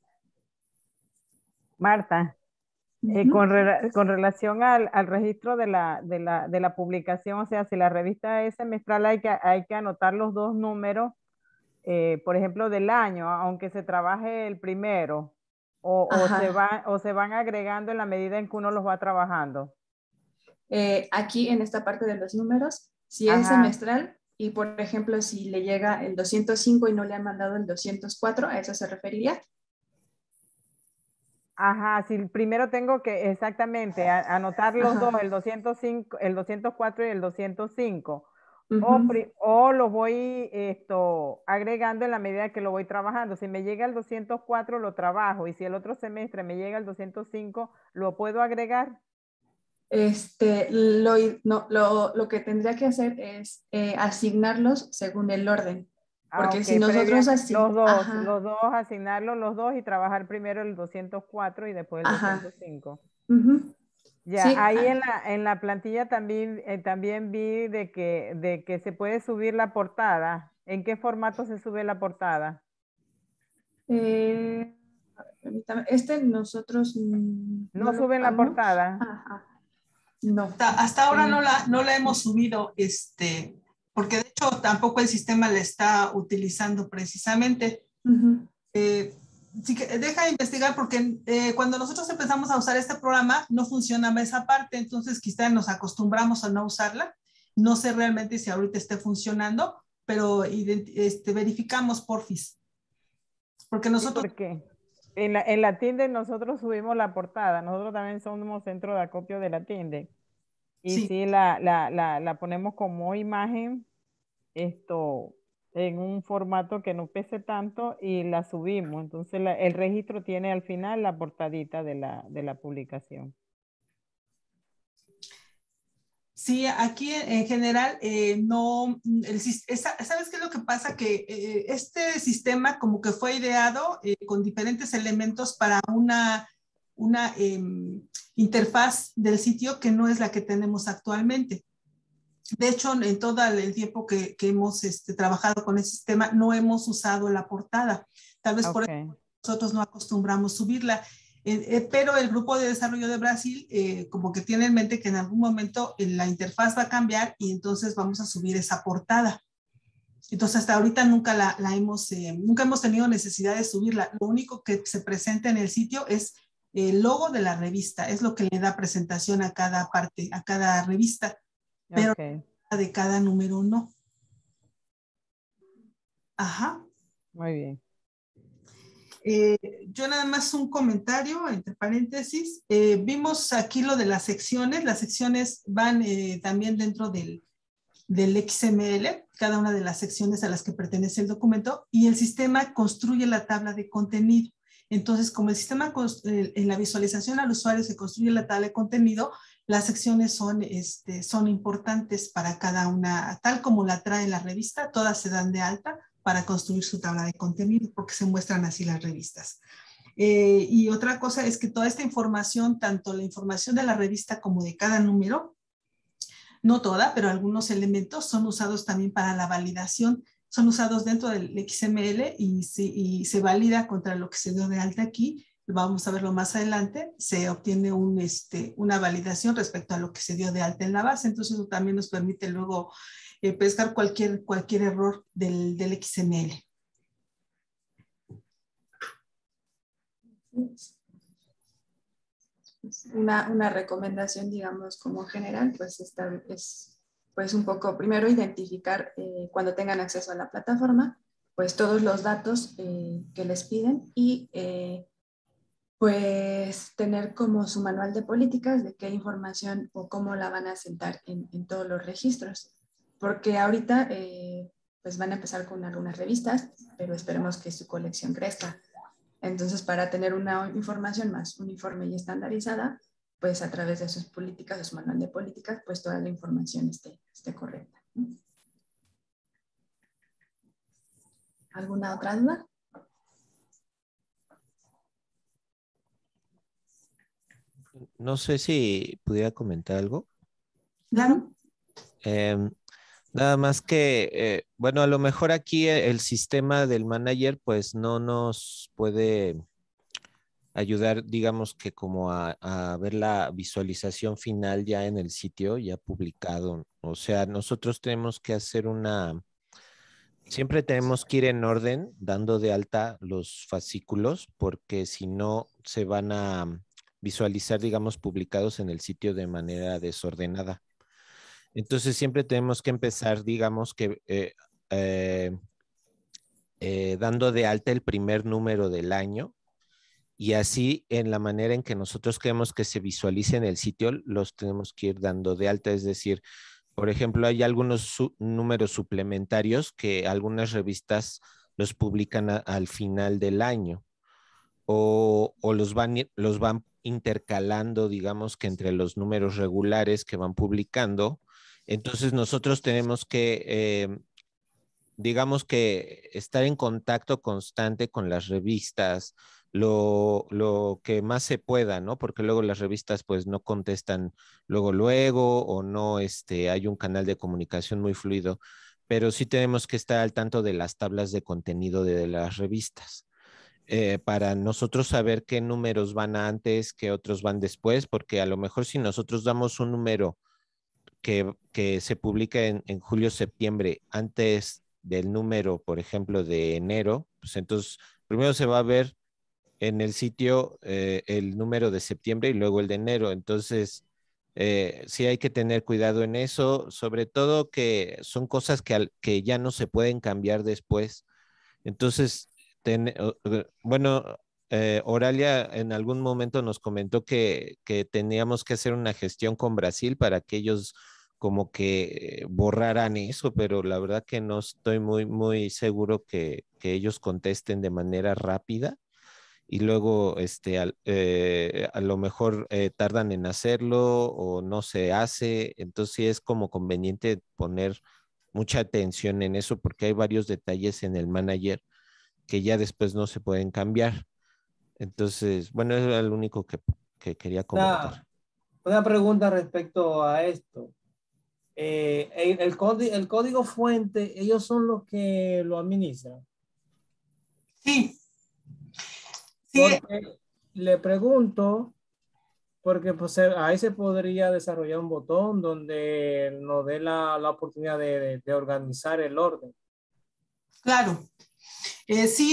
Marta, con relación al registro de la publicación, o sea, si la revista es semestral, hay que anotar los dos números, por ejemplo, del año, aunque se trabaje el primero, o se van agregando en la medida en que uno los va trabajando. Aquí en esta parte de los números, si es semestral y por ejemplo si le llega el 205 y no le han mandado el 204, ¿a eso se referiría? Ajá, si primero tengo que exactamente anotar los dos, el 205, el 204 y el 205, o los voy agregando en la medida que lo voy trabajando. Si me llega el 204 lo trabajo y si el otro semestre me llega el 205, ¿lo puedo agregar? Lo que tendría que hacer es asignarlos según el orden. Porque si nosotros los dos, asignarlos los dos y trabajar primero el 204 y después el 205. Ya, sí, ahí en la plantilla también vi de que se puede subir la portada. ¿En qué formato se sube la portada? Permítame, nosotros no suben la portada. No. Hasta ahora no la hemos subido, porque de hecho tampoco el sistema la está utilizando precisamente. Sí que deja de investigar porque cuando nosotros empezamos a usar este programa no funcionaba esa parte, entonces quizá nos acostumbramos a no usarla. No sé realmente si ahorita esté funcionando, pero verificamos porfis. Porque nosotros... ¿Por qué? En la Tinder nosotros subimos la portada, nosotros también somos centro de acopio de la Tinder. Y Sí. sí, la ponemos como imagen, esto, en un formato que no pese tanto y la subimos. Entonces el registro tiene al final la portadita de la publicación. Sí, aquí en general no, ¿sabes qué es lo que pasa? Que este sistema como que fue ideado con diferentes elementos para una interfaz del sitio que no es la que tenemos actualmente. De hecho, en todo el tiempo que hemos trabajado con el sistema, no hemos usado la portada. Tal vez por Ok. eso nosotros no acostumbramos subirla. Pero el grupo de desarrollo de Brasil como que tiene en mente que en algún momento la interfaz va a cambiar y entonces vamos a subir esa portada. Entonces hasta ahorita nunca hemos tenido necesidad de subirla. Lo único que se presenta en el sitio es el logo de la revista, es lo que le da presentación a cada parte, a cada revista, pero Ok, de cada número no. Ajá. muy bien. Yo nada más un comentario, entre paréntesis. Vimos aquí lo de las secciones van también dentro del XML, cada una de las secciones a las que pertenece el documento, y el sistema construye la tabla de contenido. Entonces, como el sistema en la visualización al usuario se construye la tabla de contenido, las secciones son importantes para cada una, tal como la trae la revista, todas se dan de alta para construir su tabla de contenido, porque se muestran así las revistas. Y otra cosa es que toda esta información, tanto la información de la revista como de cada número, no toda, pero algunos elementos son usados también para la validación, son usados dentro del XML y se valida contra lo que se dio de alta aquí. Vamos a verlo más adelante, se obtiene una validación respecto a lo que se dio de alta en la base, entonces eso también nos permite luego pescar cualquier error del XML. Una recomendación, digamos, como general, pues esta es pues un poco, primero identificar cuando tengan acceso a la plataforma, pues todos los datos que les piden y pues tener como su manual de políticas de qué información o cómo la van a sentar en todos los registros. Porque ahorita pues van a empezar con algunas revistas, pero esperemos que su colección crezca. Entonces, para tener una información más uniforme y estandarizada, pues a través de sus políticas, de su manual de políticas, pues toda la información esté correcta. ¿Alguna otra duda? No sé si pudiera comentar algo. Claro. Nada más que, bueno, a lo mejor aquí el sistema del manager pues no nos puede ayudar, digamos que como a ver la visualización final ya en el sitio, ya publicado. O sea, nosotros tenemos que hacer siempre tenemos que ir en orden, dando de alta los fascículos, porque si no se van a visualizar, digamos, publicados en el sitio de manera desordenada. Entonces siempre tenemos que empezar, digamos que dando de alta el primer número del año y así en la manera en que nosotros queremos que se visualice en el sitio, los tenemos que ir dando de alta. Es decir, por ejemplo, hay algunos números suplementarios que algunas revistas los publican al final del año o los van intercalando, digamos que entre los números regulares que van publicando. Entonces nosotros tenemos que, digamos que, estar en contacto constante con las revistas, lo que más se pueda, ¿no? Porque luego las revistas pues no contestan luego o no hay un canal de comunicación muy fluido, pero sí tenemos que estar al tanto de las tablas de contenido de las revistas. Para nosotros saber qué números van antes, qué otros van después, porque a lo mejor si nosotros damos un número que se publica en julio, septiembre, antes del número, por ejemplo, de enero, pues entonces primero se va a ver en el sitio el número de septiembre y luego el de enero. Entonces, sí hay que tener cuidado en eso, sobre todo que son cosas que ya no se pueden cambiar después. Entonces, bueno, Oralia en algún momento nos comentó que teníamos que hacer una gestión con Brasil para que ellos como que borraran eso, pero la verdad que no estoy muy seguro que ellos contesten de manera rápida y luego a lo mejor tardan en hacerlo o no se hace, entonces sí es como conveniente poner mucha atención en eso porque hay varios detalles en el manager que ya después no se pueden cambiar. Entonces, bueno, eso era lo único que quería comentar. Una pregunta respecto a esto. El código fuente, ellos son los que lo administran. Sí. Sí. Porque le pregunto, porque pues, ahí se podría desarrollar un botón donde nos dé la oportunidad de organizar el orden. Claro. Sí,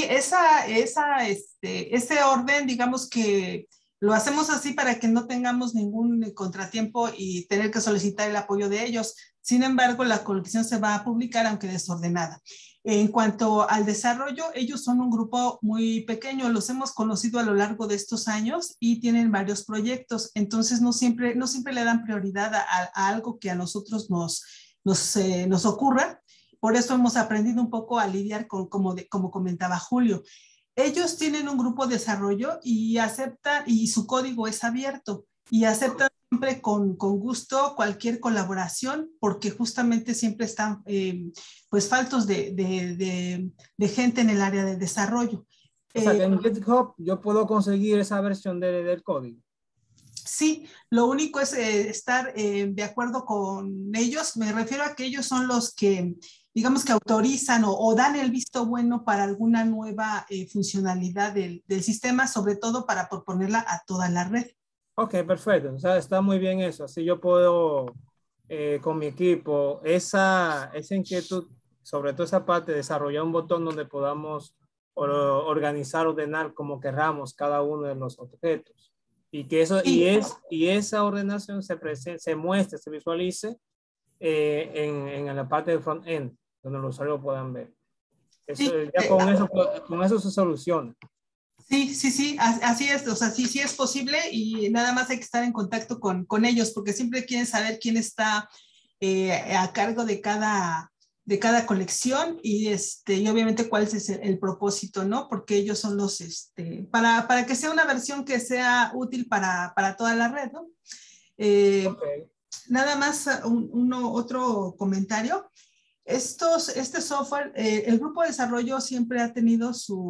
ese orden, digamos que lo hacemos así para que no tengamos ningún contratiempo y tener que solicitar el apoyo de ellos. Sin embargo, la colección se va a publicar aunque desordenada. En cuanto al desarrollo, ellos son un grupo muy pequeño, los hemos conocido a lo largo de estos años y tienen varios proyectos, entonces no siempre le dan prioridad a algo que a nosotros nos ocurra. Por eso hemos aprendido un poco a lidiar como comentaba Julio. Ellos tienen un grupo de desarrollo y aceptan, y su código es abierto, y aceptan siempre con gusto cualquier colaboración, porque justamente siempre están pues faltos de gente en el área de desarrollo. O sea, que en GitHub yo puedo conseguir esa versión del código. Sí, lo único es estar de acuerdo con ellos. Me refiero a que ellos son los que, digamos que autorizan o dan el visto bueno para alguna nueva funcionalidad del sistema, sobre todo para proponerla a toda la red. Ok, perfecto. O sea, está muy bien eso. Así yo puedo, con mi equipo, esa inquietud, sobre todo esa parte, desarrollar un botón donde podamos organizar, ordenar como querramos cada uno de los objetos. Y que eso, Sí. y esa ordenación se muestre, se visualice en la parte del front-end, donde los usuarios puedan ver. Eso, Sí. ya con eso se soluciona. Sí, así es, o sea, sí es posible y nada más hay que estar en contacto con ellos porque siempre quieren saber quién está a cargo de cada colección y obviamente cuál es el propósito, ¿no? Porque ellos son los, para que sea una versión que sea útil para toda la red, ¿no? Okay. Nada más otro comentario. Este software, el grupo de desarrollo siempre ha tenido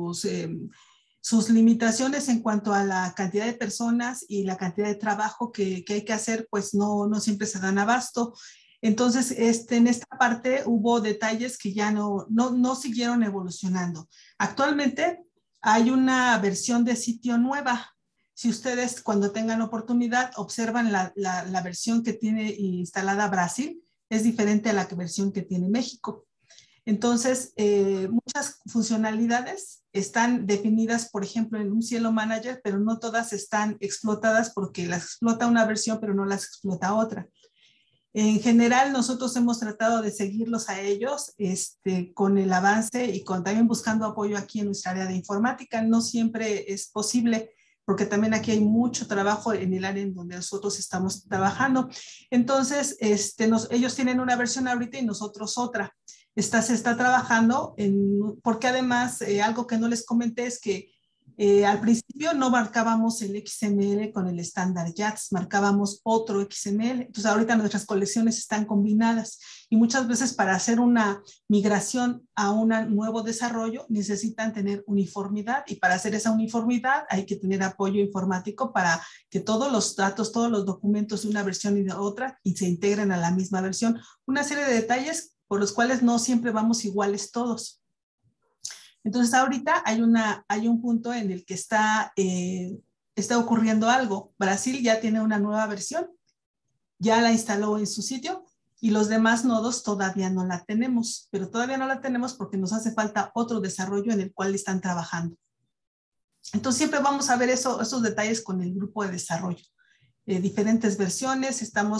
sus limitaciones en cuanto a la cantidad de personas y la cantidad de trabajo que hay que hacer, pues no siempre se dan abasto. Entonces, en esta parte hubo detalles que ya no siguieron evolucionando. Actualmente hay una versión de sitio nueva. Si ustedes cuando tengan oportunidad observan la versión que tiene instalada Brasil, es diferente a la versión que tiene México. Entonces, muchas funcionalidades están definidas, por ejemplo, en un Cielo Manager, pero no todas están explotadas porque las explota una versión, pero no las explota otra. En general, nosotros hemos tratado de seguirlos a ellos con el avance y también buscando apoyo aquí en nuestra área de informática. No siempre es posible porque también aquí hay mucho trabajo en el área en donde nosotros estamos trabajando. Entonces, ellos tienen una versión ahorita y nosotros otra. Se está trabajando porque además algo que no les comenté es que al principio no marcábamos el XML con el estándar JATS, marcábamos otro XML. Entonces ahorita nuestras colecciones están combinadas y muchas veces para hacer una migración a un nuevo desarrollo necesitan tener uniformidad y para hacer esa uniformidad hay que tener apoyo informático para que todos los datos, todos los documentos de una versión y de otra y se integren a la misma versión. Una serie de detalles por los cuales no siempre vamos iguales todos. Entonces ahorita hay un punto en el que está ocurriendo algo. Brasil ya tiene una nueva versión, ya la instaló en su sitio y los demás nodos todavía no la tenemos, pero todavía no la tenemos porque nos hace falta otro desarrollo en el cual están trabajando. Entonces siempre vamos a ver esos detalles con el grupo de desarrollo. Diferentes versiones,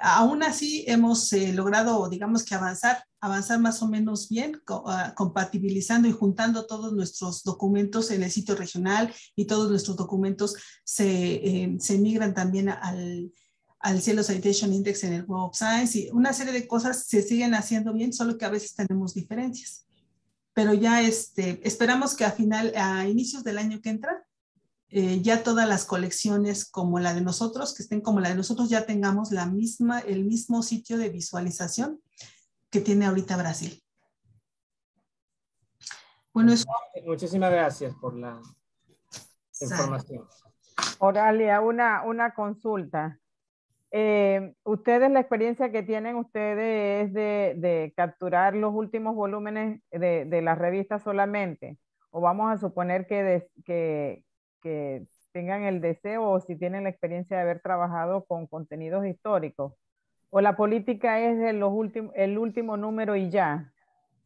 Aún así hemos logrado, digamos que avanzar más o menos bien, compatibilizando y juntando todos nuestros documentos en el sitio regional, y todos nuestros documentos se migran también al Cielo Citation Index en el Web of Science, y una serie de cosas se siguen haciendo bien, solo que a veces tenemos diferencias. Pero ya esperamos que a inicios del año que entra, ya todas las colecciones como la de nosotros, que estén como la de nosotros, ya tengamos el mismo sitio de visualización que tiene ahorita Brasil. Bueno, eso. Muchísimas gracias por la información. Oralia, una consulta. Ustedes, la experiencia que tienen ustedes es de capturar los últimos volúmenes de la revista solamente, o vamos a suponer que tengan el deseo, o si tienen la experiencia de haber trabajado con contenidos históricos, o la política es de el último número y ya.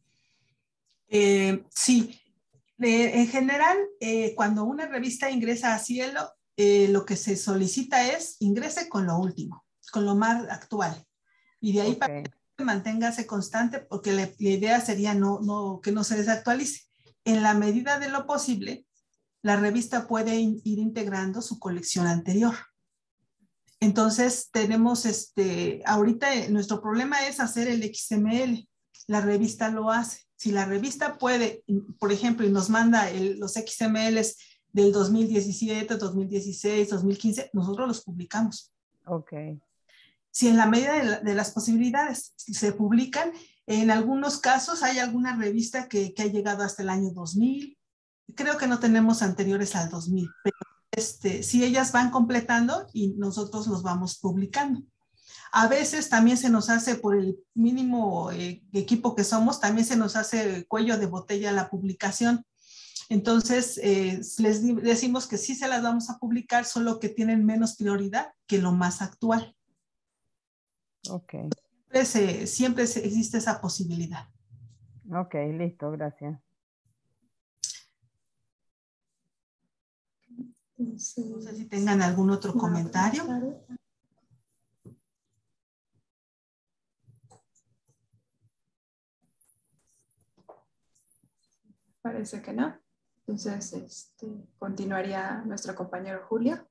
Sí, en general, cuando una revista ingresa a Cielo, lo que se solicita es ingrese con lo último, con lo más actual, y de ahí para que manténgase constante, porque la idea sería que no se desactualice. En la medida de lo posible, la revista puede ir integrando su colección anterior. Entonces tenemos ahorita nuestro problema es hacer el XML. La revista lo hace. Si la revista puede, por ejemplo, y nos manda los XMLs del 2017, 2016, 2015, nosotros los publicamos. Ok. Si en la medida de las posibilidades se publican, en algunos casos hay alguna revista que ha llegado hasta el año 2000. Creo que no tenemos anteriores al 2000, pero si ellas van completando y nosotros los vamos publicando. A veces también se nos hace, por el mínimo equipo que somos, también se nos hace cuello de botella la publicación. Entonces, les decimos que sí se las vamos a publicar, solo que tienen menos prioridad que lo más actual. Ok. Siempre existe esa posibilidad. Ok, listo, gracias. No sé si tengan algún otro comentario. Parece que no. Entonces, continuaría nuestro compañero Julio.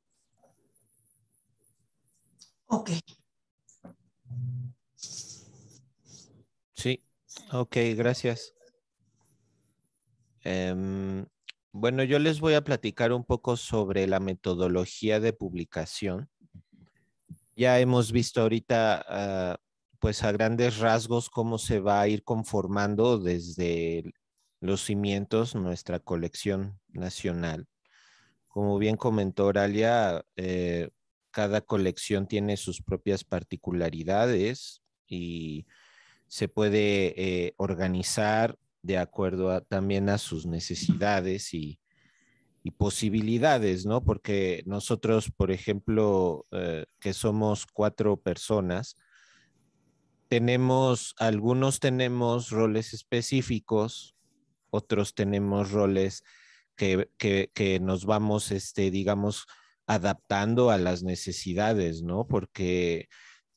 Ok. Sí, ok, gracias. Bueno, yo les voy a platicar un poco sobre la metodología de publicación. Ya hemos visto ahorita, pues a grandes rasgos, cómo se va a ir conformando desde los cimientos nuestra colección nacional. Como bien comentó Oralia, cada colección tiene sus propias particularidades y se puede organizar de acuerdo también a sus necesidades y posibilidades, ¿no? Porque nosotros, por ejemplo, que somos 4 personas, algunos tenemos roles específicos, otros tenemos roles que nos vamos, digamos, adaptando a las necesidades, ¿no? Porque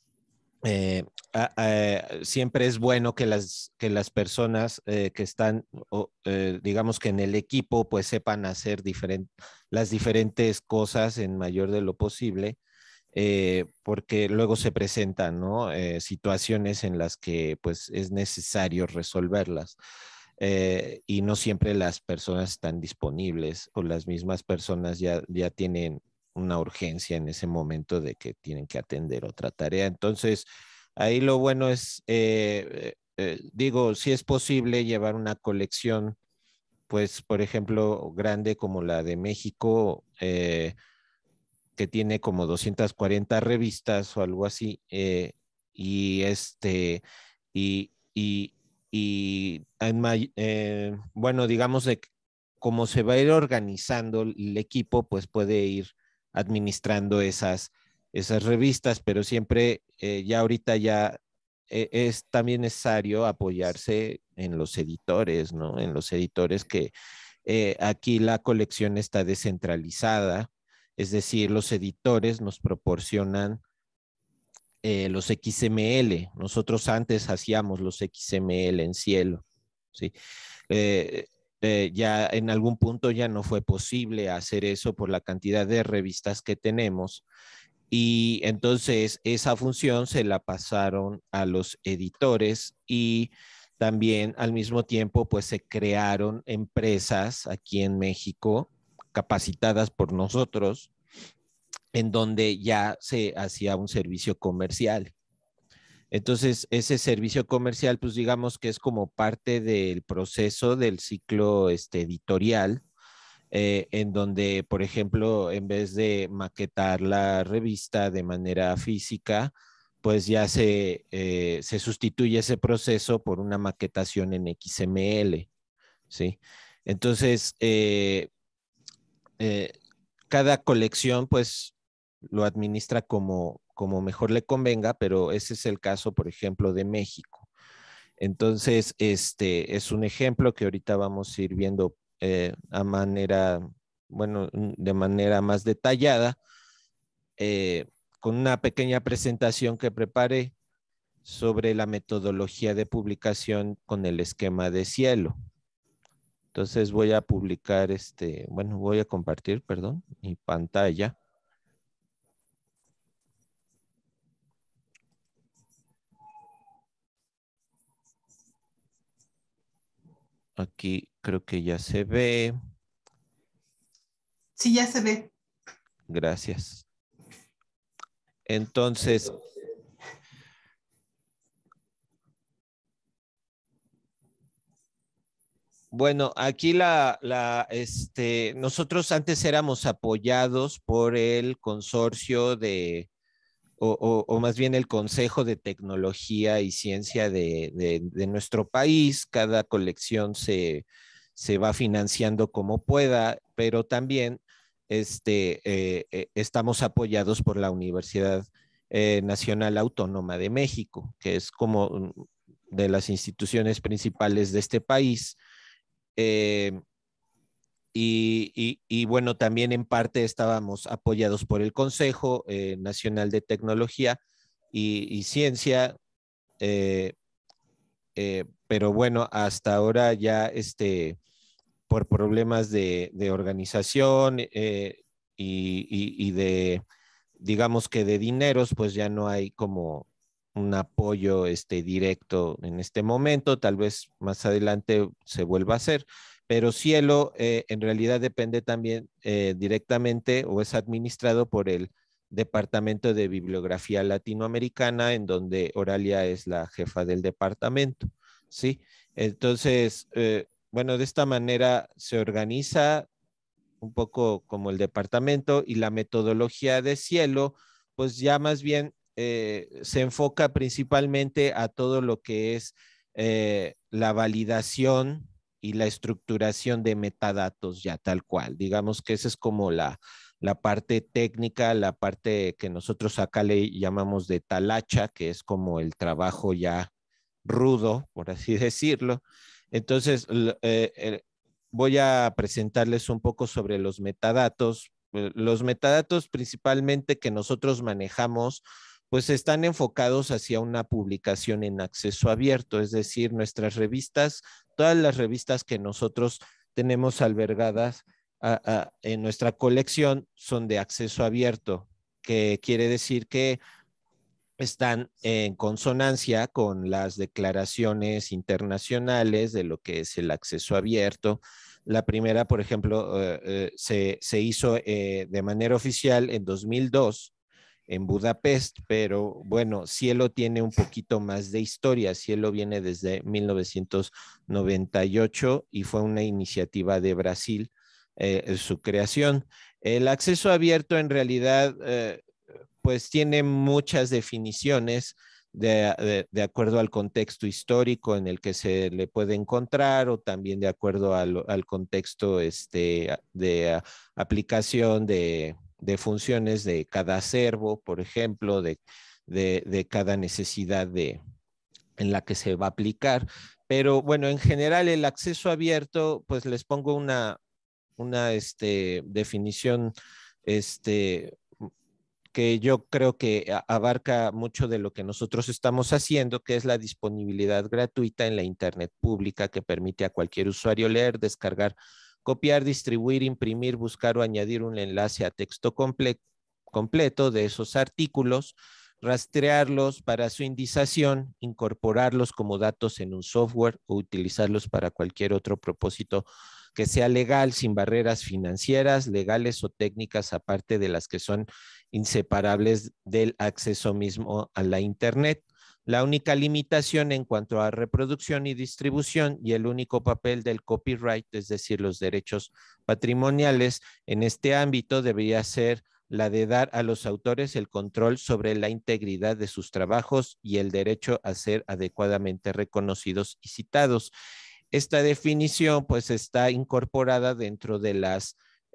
siempre es bueno que las personas que están, digamos que en el equipo, pues sepan hacer las diferentes cosas en mayor de lo posible, porque luego se presentan, ¿no? Situaciones en las que pues es necesario resolverlas. Y no siempre las personas están disponibles, o las mismas personas ya tienen una urgencia en ese momento de que tienen que atender otra tarea. Entonces, ahí lo bueno es, digo, si es posible llevar una colección, pues, por ejemplo, grande como la de México, que tiene como 240 revistas o algo así, y bueno, digamos de cómo se va a ir organizando el equipo, pues puede ir administrando esas revistas, pero siempre ya ahorita ya es también necesario apoyarse en los editores, ¿no? En los editores que aquí la colección está descentralizada, es decir, los editores nos proporcionan los XML. Nosotros antes hacíamos los XML en Cielo, ¿sí? Ya en algún punto ya no fue posible hacer eso por la cantidad de revistas que tenemos. Y entonces esa función se la pasaron a los editores y también al mismo tiempo pues se crearon empresas aquí en México capacitadas por nosotros en donde ya se hacía un servicio comercial. Entonces, ese servicio comercial, pues digamos que es como parte del proceso del ciclo editorial, en donde, por ejemplo, en vez de maquetar la revista de manera física, pues ya se sustituye ese proceso por una maquetación en XML, ¿sí? Entonces, eh, cada colección, pues, lo administra como mejor le convenga, pero ese es el caso, por ejemplo, de México. Entonces, este es un ejemplo que ahorita vamos a ir viendo a manera, bueno, de manera más detallada, eh, con una pequeña presentación que preparé sobre la metodología de publicación con el esquema de Cielo. Entonces voy a publicar bueno, voy a compartir, perdón, mi pantalla. Aquí creo que ya se ve. Sí, ya se ve. Gracias. Entonces, bueno, aquí nosotros antes éramos apoyados por el consorcio o más bien el Consejo de Tecnología y Ciencia de nuestro país. Cada colección se va financiando como pueda, pero también estamos apoyados por la Universidad Nacional Autónoma de México, que es como de las instituciones principales de este país. Eh, y bueno, también en parte estábamos apoyados por el Consejo Nacional de Tecnología y Ciencia, eh, pero bueno, hasta ahora ya por problemas de organización y de, digamos que de dineros, pues ya no hay como un apoyo directo en este momento, tal vez más adelante se vuelva a hacer, pero Cielo en realidad depende también directamente o es administrado por el Departamento de Bibliografía Latinoamericana, en donde Oralia es la jefa del departamento, ¿sí? Entonces, bueno, de esta manera se organiza un poco como el departamento y la metodología de Cielo, pues ya más bien se enfoca principalmente a todo lo que es la validación y la estructuración de metadatos ya tal cual. Digamos que esa es como la parte técnica, la parte que nosotros acá le llamamos de talacha, que es como el trabajo ya rudo, por así decirlo. Entonces, voy a presentarles un poco sobre los metadatos. Los metadatos principalmente que nosotros manejamos, pues están enfocados hacia una publicación en acceso abierto, es decir, nuestras revistas, todas las revistas que nosotros tenemos albergadas en nuestra colección son de acceso abierto, que quiere decir que están en consonancia con las declaraciones internacionales de lo que es el acceso abierto. La primera, por ejemplo, se hizo de manera oficial en 2002 en Budapest, pero bueno, Cielo tiene un poquito más de historia. Cielo viene desde 1998 y fue una iniciativa de Brasil su creación. El acceso abierto en realidad pues tiene muchas definiciones de acuerdo al contexto histórico en el que se le puede encontrar o también de acuerdo al contexto de aplicación de funciones de cada acervo, por ejemplo, de cada necesidad en la que se va a aplicar. Pero bueno, en general el acceso abierto, pues les pongo una definición que yo creo que abarca mucho de lo que nosotros estamos haciendo, que es la disponibilidad gratuita en la Internet pública que permite a cualquier usuario leer, descargar, copiar, distribuir, imprimir, buscar o añadir un enlace a texto completo de esos artículos, rastrearlos para su indización, incorporarlos como datos en un software o utilizarlos para cualquier otro propósito que sea legal, sin barreras financieras, legales o técnicas, aparte de las que son inseparables del acceso mismo a la Internet. La única limitación en cuanto a reproducción y distribución y el único papel del copyright, es decir, los derechos patrimoniales en este ámbito, debería ser la de dar a los autores el control sobre la integridad de sus trabajos y el derecho a ser adecuadamente reconocidos y citados. Esta definición pues está incorporada dentro de las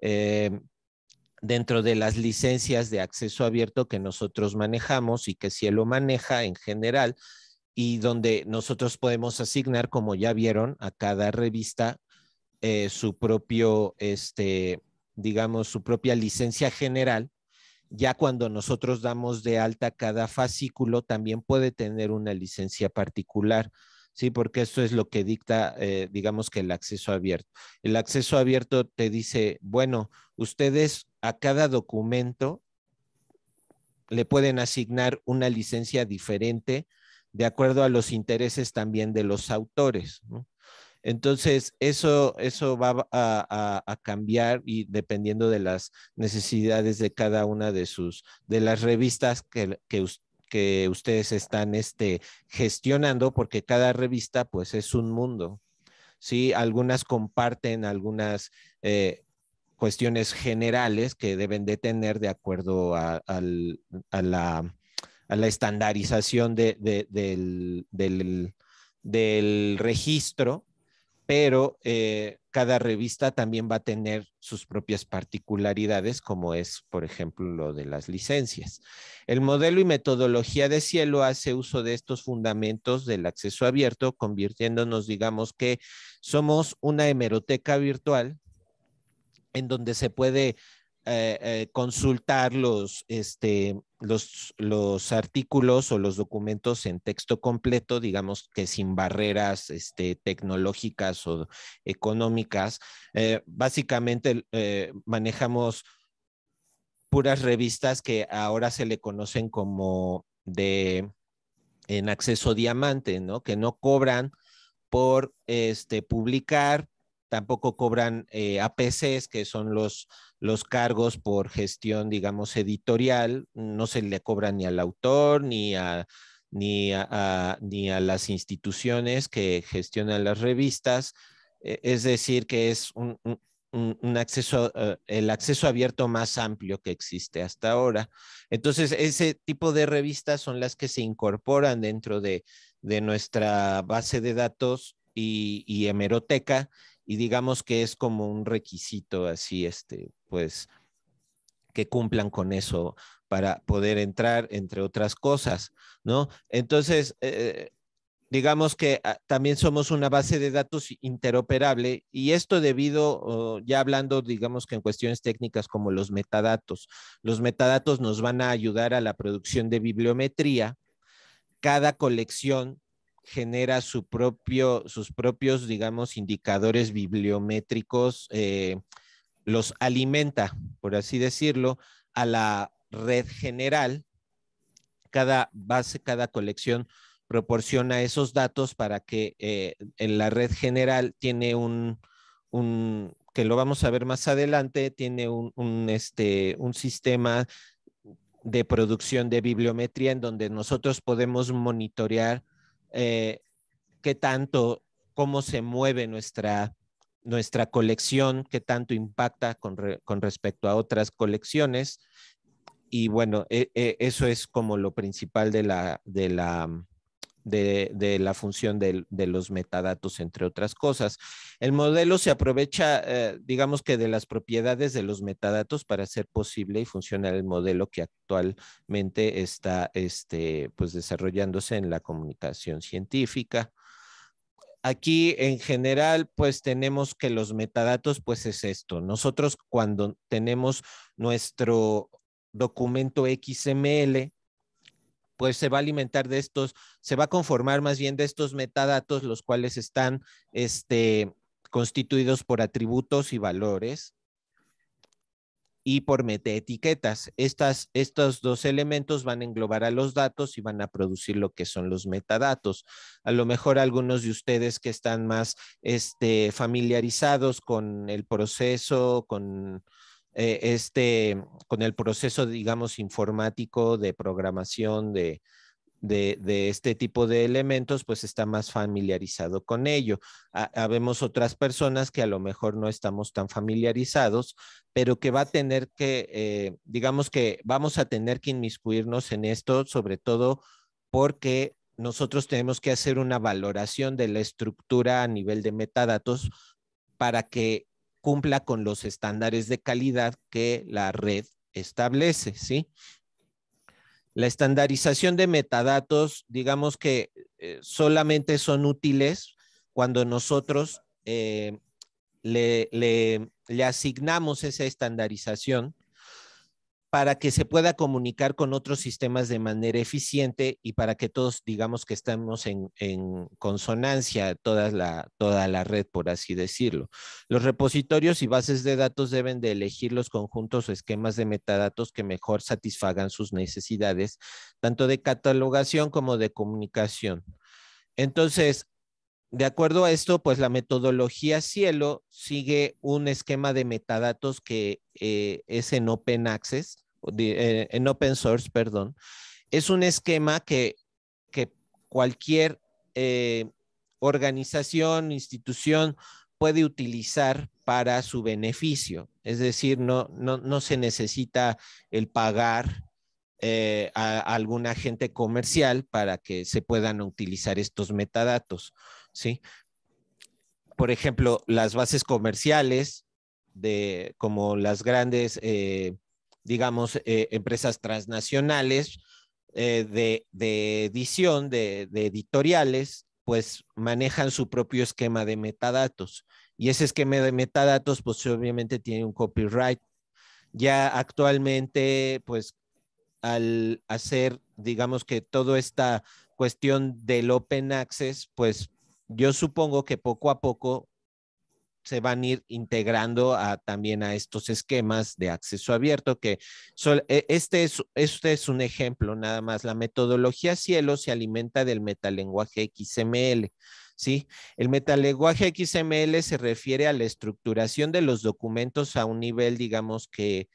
licencias de acceso abierto que nosotros manejamos y que Cielo maneja en general, y donde nosotros podemos asignar, como ya vieron, a cada revista su propio, digamos, su propia licencia general. Ya cuando nosotros damos de alta cada fascículo, también puede tener una licencia particular, ¿sí? Porque esto es lo que dicta, digamos, que el acceso abierto. El acceso abierto te dice, bueno, ustedes a cada documento le pueden asignar una licencia diferente de acuerdo a los intereses también de los autores, ¿no? Entonces, eso va a cambiar y dependiendo de las necesidades de cada una de las revistas que ustedes están gestionando, porque cada revista pues es un mundo, ¿sí? Algunas comparten algunas cuestiones generales que deben de tener de acuerdo a la estandarización del registro, pero cada revista también va a tener sus propias particularidades, como es, por ejemplo, lo de las licencias. El modelo y metodología de Cielo hace uso de estos fundamentos del acceso abierto, convirtiéndonos, digamos, que somos una hemeroteca virtual en donde se puede consultar los artículos o los documentos en texto completo, digamos que sin barreras tecnológicas o económicas. Básicamente manejamos puras revistas que ahora se le conocen como en acceso diamante, ¿no? Que no cobran por publicar, tampoco cobran APCs, que son los cargos por gestión, digamos, editorial. No se le cobra ni al autor ni a las instituciones que gestionan las revistas. Es decir, que es un acceso, el acceso abierto más amplio que existe hasta ahora. Entonces, ese tipo de revistas son las que se incorporan dentro de nuestra base de datos y hemeroteca, y digamos que es como un requisito así, pues, que cumplan con eso para poder entrar, entre otras cosas, ¿no? Entonces, digamos que también somos una base de datos interoperable, y esto debido, ya hablando, digamos que en cuestiones técnicas como los metadatos. Los metadatos nos van a ayudar a la producción de bibliometría. Cada colección genera sus propios, digamos, indicadores bibliométricos, los alimenta, por así decirlo, a la red general. Cada base, cada colección proporciona esos datos para que en la red general tiene que lo vamos a ver más adelante, tiene un sistema de producción de bibliometría en donde nosotros podemos monitorear qué tanto, cómo se mueve nuestra colección, qué tanto impacta con respecto a otras colecciones. Y bueno, eso es como lo principal de la función de los metadatos, entre otras cosas. El modelo se aprovecha, digamos que de las propiedades de los metadatos para hacer posible y funcionar el modelo que actualmente está pues desarrollándose en la comunicación científica. Aquí en general, pues tenemos que los metadatos, pues es esto. Nosotros cuando tenemos nuestro documento XML, pues se va a alimentar de estos, se va a conformar más bien de estos metadatos, los cuales están constituidos por atributos y valores y por metaetiquetas. Estos dos elementos van a englobar a los datos y van a producir lo que son los metadatos. A lo mejor algunos de ustedes que están más familiarizados con el proceso, con el proceso, digamos, informático de programación de este tipo de elementos, pues está más familiarizado con ello. Habemos otras personas que a lo mejor no estamos tan familiarizados, pero que va a tener que, digamos que vamos a tener que inmiscuirnos en esto, sobre todo porque nosotros tenemos que hacer una valoración de la estructura a nivel de metadatos para que cumpla con los estándares de calidad que la red establece, ¿sí? La estandarización de metadatos, digamos que solamente son útiles cuando nosotros le asignamos esa estandarización para que se pueda comunicar con otros sistemas de manera eficiente y para que todos digamos que estamos en consonancia, toda la red, por así decirlo. Los repositorios y bases de datos deben de elegir los conjuntos o esquemas de metadatos que mejor satisfagan sus necesidades, tanto de catalogación como de comunicación. Entonces, de acuerdo a esto, pues la metodología Cielo sigue un esquema de metadatos que es en Open Access, en Open Source, perdón. Es un esquema que cualquier organización, institución puede utilizar para su beneficio. Es decir, no se necesita el pagar a algún agente comercial para que se puedan utilizar estos metadatos, ¿sí? Por ejemplo, las bases comerciales como las grandes, digamos, empresas transnacionales de edición, de editoriales, pues manejan su propio esquema de metadatos. Y ese esquema de metadatos, pues obviamente tiene un copyright. Ya actualmente, pues al hacer, digamos que toda esta cuestión del open access, pues yo supongo que poco a poco se van a ir integrando también a estos esquemas de acceso abierto, que este es un ejemplo nada más. La metodología Cielo se alimenta del metalenguaje XML. ¿Sí? El metalenguaje XML se refiere a la estructuración de los documentos a un nivel, digamos que,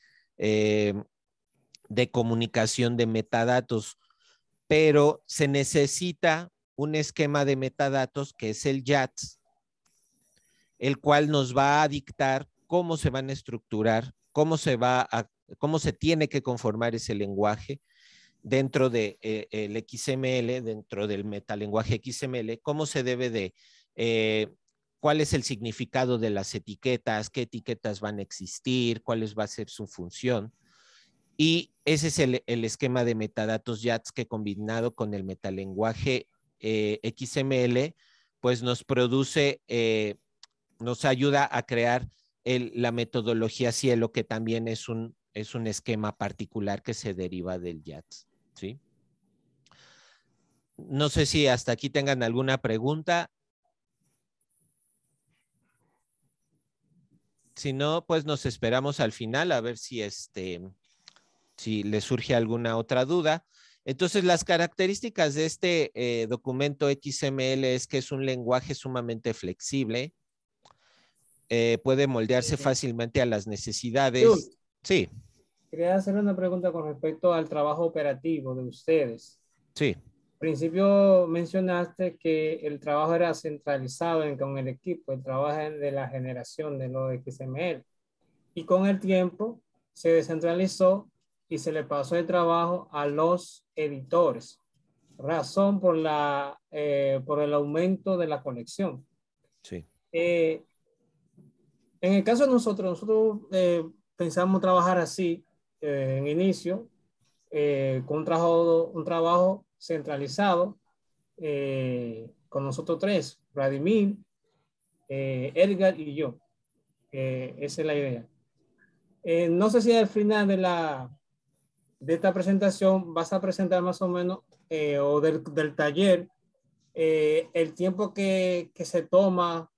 de comunicación de metadatos, pero se necesita un esquema de metadatos que es el JATS, el cual nos va a dictar cómo se van a estructurar, cómo se tiene que conformar ese lenguaje dentro del XML, dentro del metalenguaje XML, cómo se debe de, cuál es el significado de las etiquetas, qué etiquetas van a existir, cuál va a ser su función. Y ese es el esquema de metadatos JATS que combinado con el metalenguaje XML, pues nos produce, nos ayuda a crear la metodología Cielo, que también es un esquema particular que se deriva del JATS, ¿sí? No sé si hasta aquí tengan alguna pregunta. Si no, pues nos esperamos al final a ver si si les surge alguna otra duda. Entonces, las características de este documento XML es que es un lenguaje sumamente flexible, puede moldearse fácilmente a las necesidades. Sí. Quería hacer una pregunta con respecto al trabajo operativo de ustedes. Sí. Al principio mencionaste que el trabajo era centralizado con el equipo, el trabajo de la generación de los XML. Y con el tiempo se descentralizó y se le pasó el trabajo a los editores. Razón por el aumento de la conexión. Sí. En el caso de nosotros pensamos trabajar así en inicio, con un trabajo centralizado con nosotros tres, Vladimir, Edgar y yo. Esa es la idea. No sé si al final de esta presentación vas a presentar más o menos, o del taller, el tiempo que se toma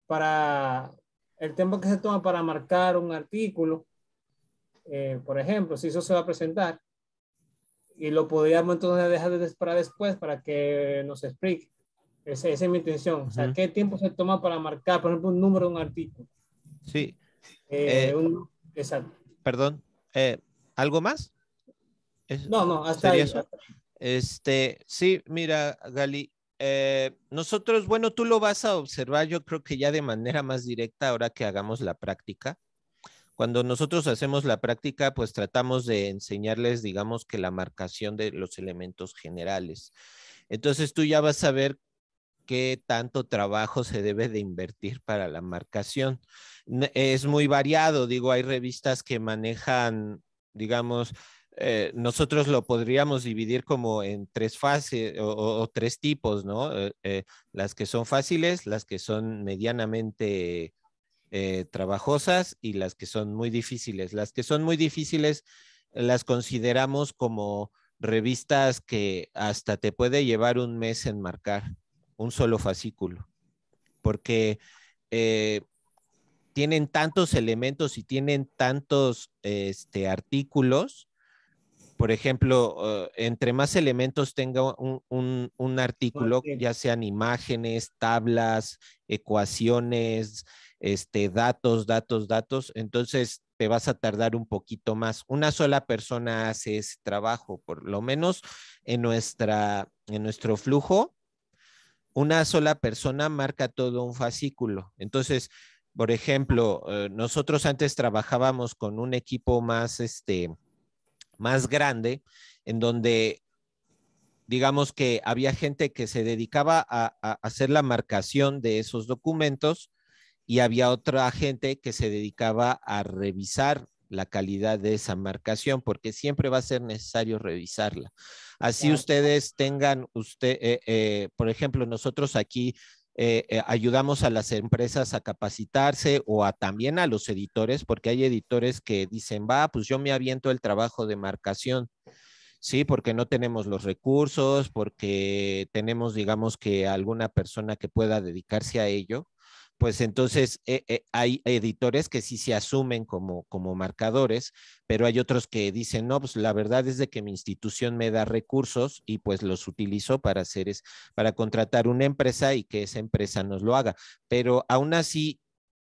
para marcar un artículo, por ejemplo, si eso se va a presentar, y lo podríamos entonces dejar para después para que nos explique. Esa es mi intención. O sea, ¿qué tiempo se toma para marcar, por ejemplo, un número de un artículo? Sí. Exacto. Perdón, ¿algo más? No, hasta ahí. Eso? Sí, mira, Gali, nosotros, bueno, tú lo vas a observar, yo creo que ya de manera más directa ahora que hagamos la práctica. Cuando nosotros hacemos la práctica, pues tratamos de enseñarles, digamos, que la marcación de los elementos generales. Entonces tú ya vas a ver qué tanto trabajo se debe de invertir para la marcación. Es muy variado, digo, hay revistas que manejan, digamos, nosotros lo podríamos dividir como en tres fases o tres tipos, ¿no? Las que son fáciles, las que son medianamente trabajosas y las que son muy difíciles. Las que son muy difíciles las consideramos como revistas que hasta te puede llevar un mes en marcar un solo fascículo, porque tienen tantos elementos y tienen tantos artículos. Por ejemplo, entre más elementos tenga un artículo, ya sean imágenes, tablas, ecuaciones, datos, entonces te vas a tardar un poquito más. Una sola persona hace ese trabajo, por lo menos en nuestro flujo, una sola persona marca todo un fascículo. Entonces, por ejemplo, nosotros antes trabajábamos con un equipo más grande, en donde digamos que había gente que se dedicaba a hacer la marcación de esos documentos y había otra gente que se dedicaba a revisar la calidad de esa marcación, porque siempre va a ser necesario revisarla. Así claro. Ustedes tengan, por ejemplo, nosotros aquí ayudamos a las empresas a capacitarse o también a los editores, porque hay editores que dicen, pues yo me aviento el trabajo de marcación. Sí, porque no tenemos los recursos, porque tenemos, digamos, que alguna persona que pueda dedicarse a ello. Pues entonces hay editores que sí se asumen como marcadores, pero hay otros que dicen, no, pues la verdad es de que mi institución me da recursos y pues los utilizo para para contratar una empresa y que esa empresa nos lo haga. Pero aún así,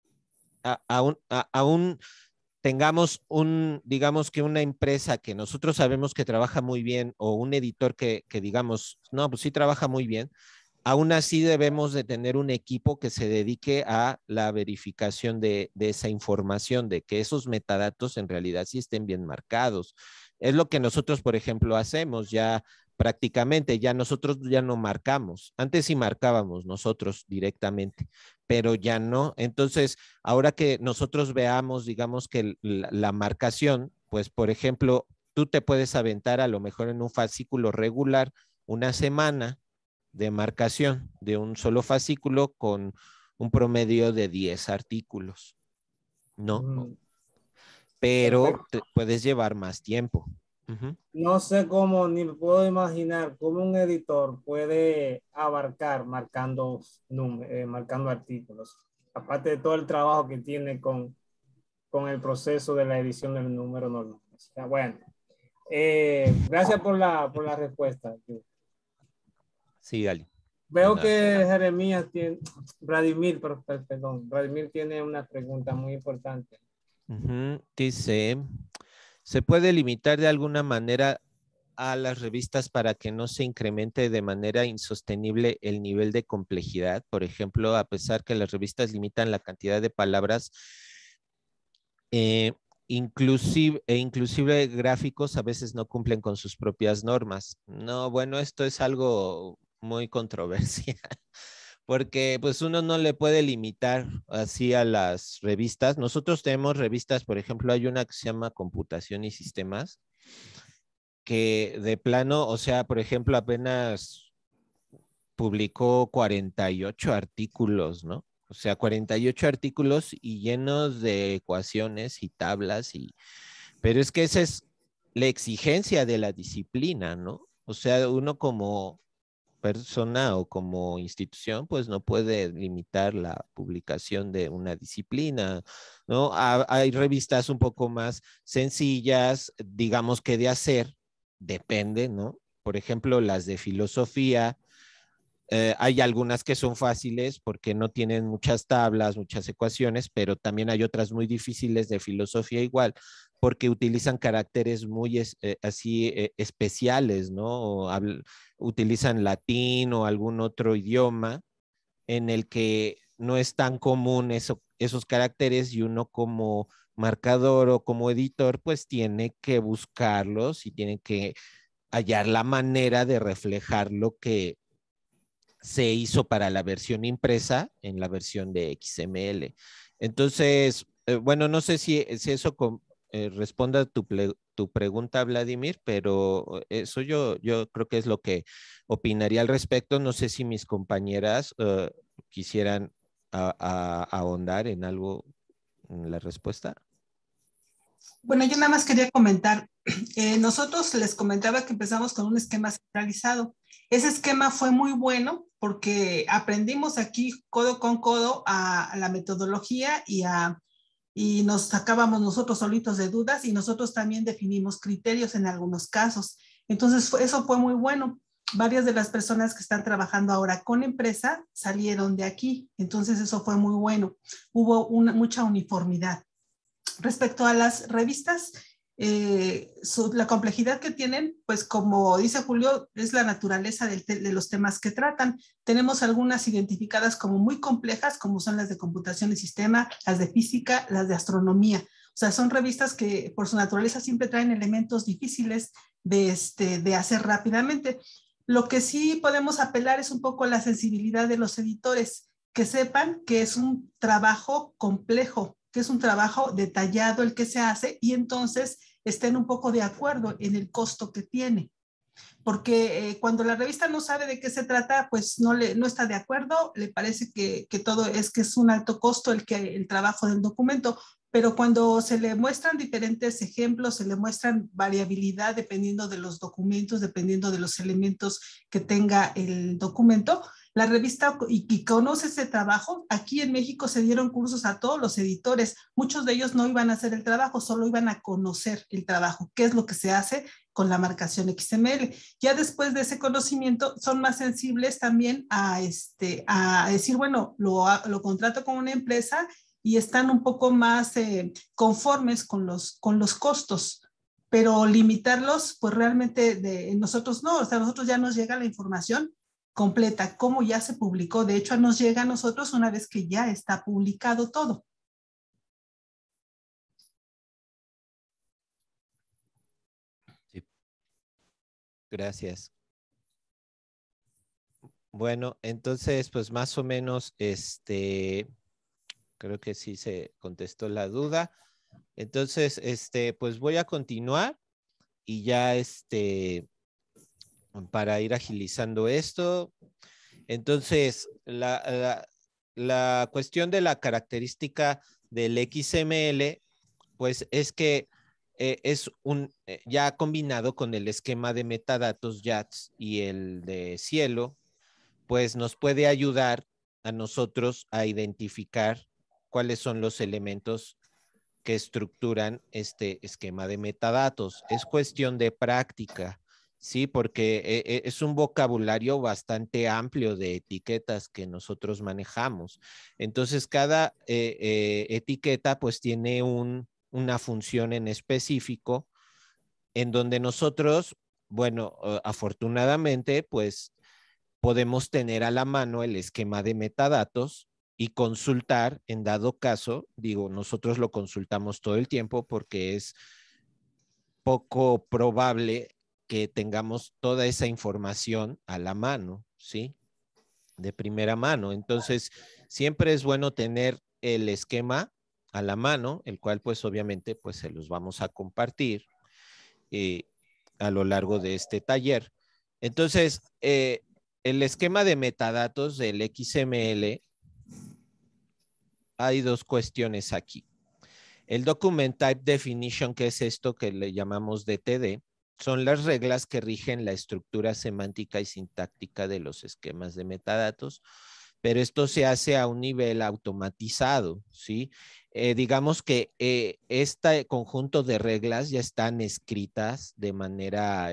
aún tengamos digamos que una empresa que nosotros sabemos que trabaja muy bien o un editor que digamos, no, pues sí trabaja muy bien, aún así debemos de tener un equipo que se dedique a la verificación de esa información, de que esos metadatos en realidad sí estén bien marcados. Es lo que nosotros, por ejemplo, hacemos ya prácticamente, ya nosotros ya no marcamos. Antes sí marcábamos nosotros directamente, pero ya no. Entonces, ahora que nosotros veamos, digamos que la marcación, pues, por ejemplo, tú te puedes aventar a lo mejor en un fascículo regular una semana de marcación de un solo fascículo con un promedio de 10 artículos, ¿no? Pero puedes llevar más tiempo. No sé cómo, ni me puedo imaginar cómo un editor puede abarcar marcando artículos, aparte de todo el trabajo que tiene con el proceso de la edición del número normal. O sea, bueno, gracias por la respuesta. Sí, dale. Veo que Jeremías tiene, Vladimir tiene una pregunta muy importante. Dice, ¿se puede limitar de alguna manera a las revistas para que no se incremente de manera insostenible el nivel de complejidad? Por ejemplo, a pesar que las revistas limitan la cantidad de palabras, inclusive gráficos a veces no cumplen con sus propias normas. No, bueno, esto es algo muy controversial, porque pues uno no le puede limitar así a las revistas. Nosotros tenemos revistas, por ejemplo, hay una que se llama Computación y Sistemas, que de plano, o sea, por ejemplo, apenas publicó 48 artículos, ¿no? O sea, 48 artículos y llenos de ecuaciones y tablas, pero es que ese es la exigencia de la disciplina, ¿no? O sea, uno como persona o como institución, pues no puede limitar la publicación de una disciplina, ¿no? Hay revistas un poco más sencillas, digamos que de hacer, depende, ¿no? Por ejemplo, las de filosofía, hay algunas que son fáciles porque no tienen muchas tablas, muchas ecuaciones, pero también hay otras muy difíciles de filosofía igual, porque utilizan caracteres muy así especiales, ¿no? Utilizan latín o algún otro idioma en el que no es tan común esos caracteres y uno como marcador o como editor, pues tiene que buscarlos y tiene que hallar la manera de reflejar lo que se hizo para la versión impresa en la versión de XML. Entonces, bueno, no sé si eso responde a tu pregunta, Vladimir, pero eso yo creo que es lo que opinaría al respecto. No sé si mis compañeras quisieran ahondar en algo en la respuesta. Bueno, yo nada más quería comentar, nosotros les comentaba que empezamos con un esquema centralizado. Ese esquema fue muy bueno porque aprendimos aquí codo con codo a la metodología y nos sacábamos nosotros solitos de dudas y nosotros también definimos criterios en algunos casos. Entonces, eso fue muy bueno. Varias de las personas que están trabajando ahora con empresa salieron de aquí. Entonces, eso fue muy bueno. Hubo mucha uniformidad. Respecto a las revistas, la complejidad que tienen, pues como dice Julio, es la naturaleza de los temas que tratan. Tenemos algunas identificadas como muy complejas, como son las de computación y sistema, las de física, las de astronomía. O sea, son revistas que por su naturaleza siempre traen elementos difíciles de hacer rápidamente. Lo que sí podemos apelar es un poco a la sensibilidad de los editores, que sepan que es un trabajo complejo, que es un trabajo detallado el que se hace y entonces estén un poco de acuerdo en el costo que tiene. Porque cuando la revista no sabe de qué se trata, pues no está de acuerdo, le parece que todo que es un alto costo el trabajo del documento, pero cuando se le muestran diferentes ejemplos, se le muestran variabilidad dependiendo de los documentos, dependiendo de los elementos que tenga el documento, la revista y conoce ese trabajo. Aquí en México se dieron cursos a todos los editores. Muchos de ellos no iban a hacer el trabajo, solo iban a conocer el trabajo, qué es lo que se hace con la marcación XML. Ya después de ese conocimiento son más sensibles también a decir, bueno, lo contrato con una empresa y están un poco más conformes con los costos, pero limitarlos, pues realmente nosotros no, o sea, a nosotros ya nos llega la información completa, cómo ya se publicó. De hecho, nos llega a nosotros una vez que ya está publicado todo. Sí. Gracias. Bueno, entonces, pues más o menos, creo que sí se contestó la duda. Entonces, pues voy a continuar y ya, para ir agilizando esto. Entonces, la cuestión de la característica del XML, pues es que es ya combinado con el esquema de metadatos JATS y el de Cielo, pues nos puede ayudar a nosotros a identificar cuáles son los elementos que estructuran este esquema de metadatos. Es cuestión de práctica, ¿sí? Porque es un vocabulario bastante amplio de etiquetas que nosotros manejamos. Entonces, cada etiqueta pues tiene una función en específico en donde nosotros, bueno, afortunadamente, pues podemos tener a la mano el esquema de metadatos y consultar en dado caso, digo, nosotros lo consultamos todo el tiempo porque es poco probable que tengamos toda esa información a la mano, ¿sí? De primera mano. Entonces, siempre es bueno tener el esquema a la mano, el cual pues obviamente pues se los vamos a compartir a lo largo de este taller. Entonces, el esquema de metadatos del XML, hay dos cuestiones aquí. El Document Type Definition, que es esto que le llamamos DTD, son las reglas que rigen la estructura semántica y sintáctica de los esquemas de metadatos, pero esto se hace a un nivel automatizado, ¿sí? Digamos que este conjunto de reglas ya están escritas de manera,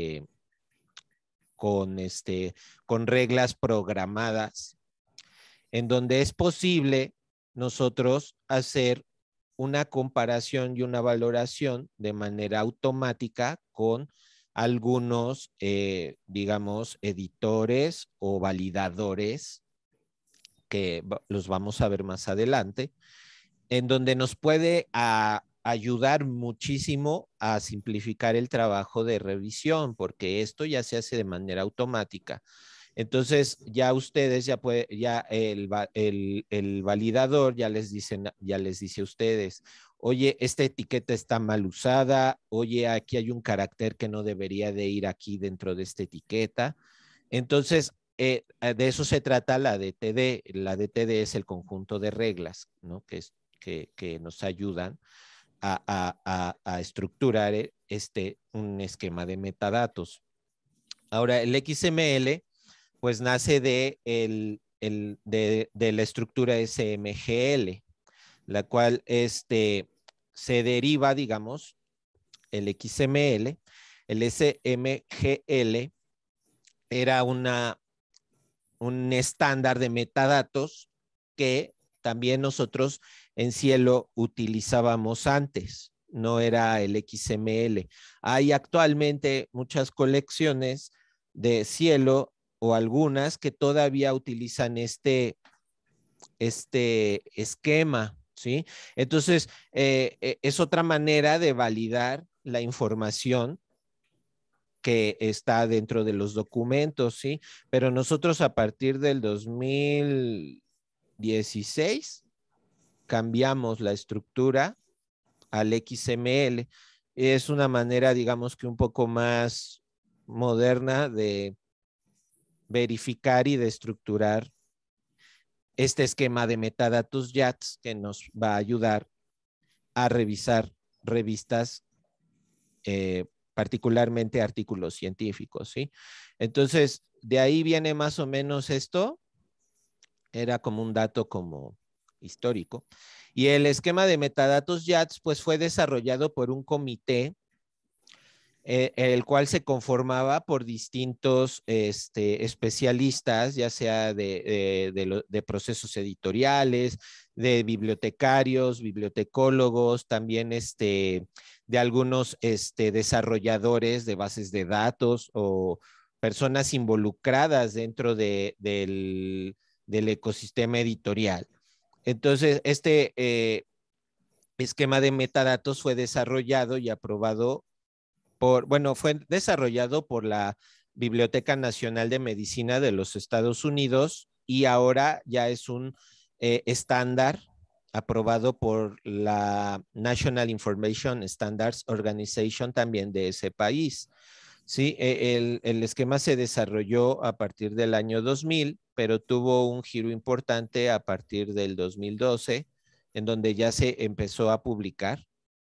con reglas programadas, en donde es posible nosotros hacer una comparación y una valoración de manera automática con algunos, digamos, editores o validadores, que los vamos a ver más adelante, en donde nos puede ayudar muchísimo a simplificar el trabajo de revisión, porque esto ya se hace de manera automática. Entonces, ya ustedes, ya el validador ya les dice a ustedes, oye, esta etiqueta está mal usada, oye, aquí hay un carácter que no debería de ir aquí dentro de esta etiqueta. Entonces, de eso se trata la DTD. La DTD es el conjunto de reglas, ¿no? Que nos ayudan a estructurar un esquema de metadatos. Ahora, el XML, pues nace de la estructura SMGL, la cual se deriva, digamos, el XML. El SMGL era un estándar de metadatos que también nosotros en Cielo utilizábamos antes, no era el XML. Hay actualmente muchas colecciones de Cielo o algunas que todavía utilizan este esquema, ¿sí? Entonces, es otra manera de validar la información que está dentro de los documentos, ¿sí? Pero nosotros a partir del 2016 cambiamos la estructura al XML. Es una manera, digamos que un poco más moderna de verificar y de estructurar este esquema de metadatos YATS que nos va a ayudar a revisar revistas, particularmente artículos científicos, ¿sí? Entonces, de ahí viene más o menos esto. Era como un dato como histórico. Y el esquema de metadatos YATS pues fue desarrollado por un comité, el cual se conformaba por distintos especialistas, ya sea de procesos editoriales, de bibliotecarios, bibliotecólogos, también de algunos desarrolladores de bases de datos o personas involucradas dentro del ecosistema editorial. Entonces, esquema de metadatos fue desarrollado y aprobado fue desarrollado por la Biblioteca Nacional de Medicina de los Estados Unidos y ahora ya es un estándar aprobado por la National Information Standards Organization también de ese país. Sí, el esquema se desarrolló a partir del año 2000, pero tuvo un giro importante a partir del 2012, en donde ya se empezó a publicar.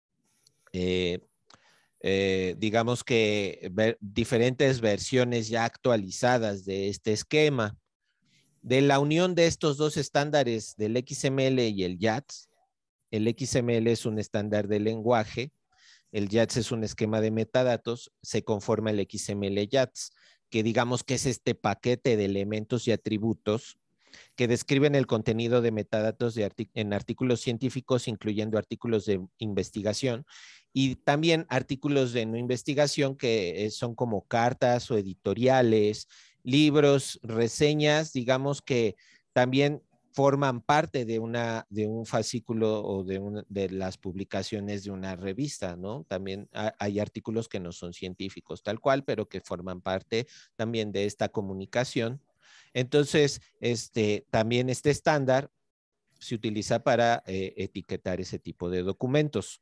Digamos que diferentes versiones ya actualizadas de este esquema. De la unión de estos dos estándares del XML y el YATS, el XML es un estándar de lenguaje, el YATS es un esquema de metadatos, se conforma el XML YATS, que digamos que es este paquete de elementos y atributos que describen el contenido de metadatos en artículos científicos, incluyendo artículos de investigación y también artículos de no investigación que son como cartas o editoriales, libros, reseñas, digamos que también forman parte de un fascículo o de las publicaciones de una revista, ¿no? También hay artículos que no son científicos tal cual, pero que forman parte también de esta comunicación. Entonces, también este estándar se utiliza para etiquetar ese tipo de documentos.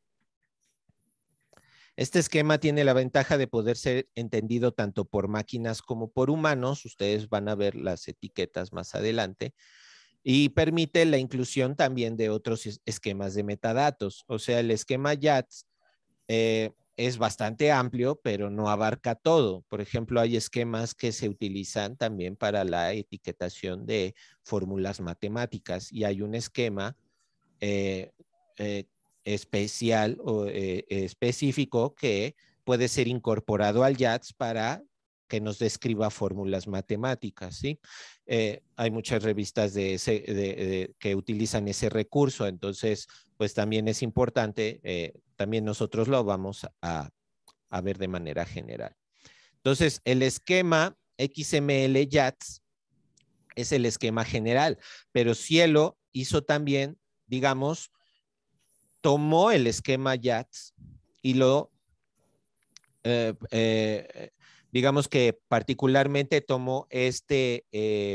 Este esquema tiene la ventaja de poder ser entendido tanto por máquinas como por humanos. Ustedes van a ver las etiquetas más adelante. y permite la inclusión también de otros esquemas de metadatos. O sea, el esquema YATS es bastante amplio, pero no abarca todo. Por ejemplo, hay esquemas que se utilizan también para la etiquetación de fórmulas matemáticas y hay un esquema especial o específico que puede ser incorporado al YATS para que nos describa fórmulas matemáticas, ¿sí? Hay muchas revistas que utilizan ese recurso, entonces, pues también es importante, también nosotros lo vamos a ver de manera general. Entonces, el esquema XML YATS es el esquema general, pero Cielo hizo también, digamos, tomó el esquema YATS y lo digamos que particularmente tomó este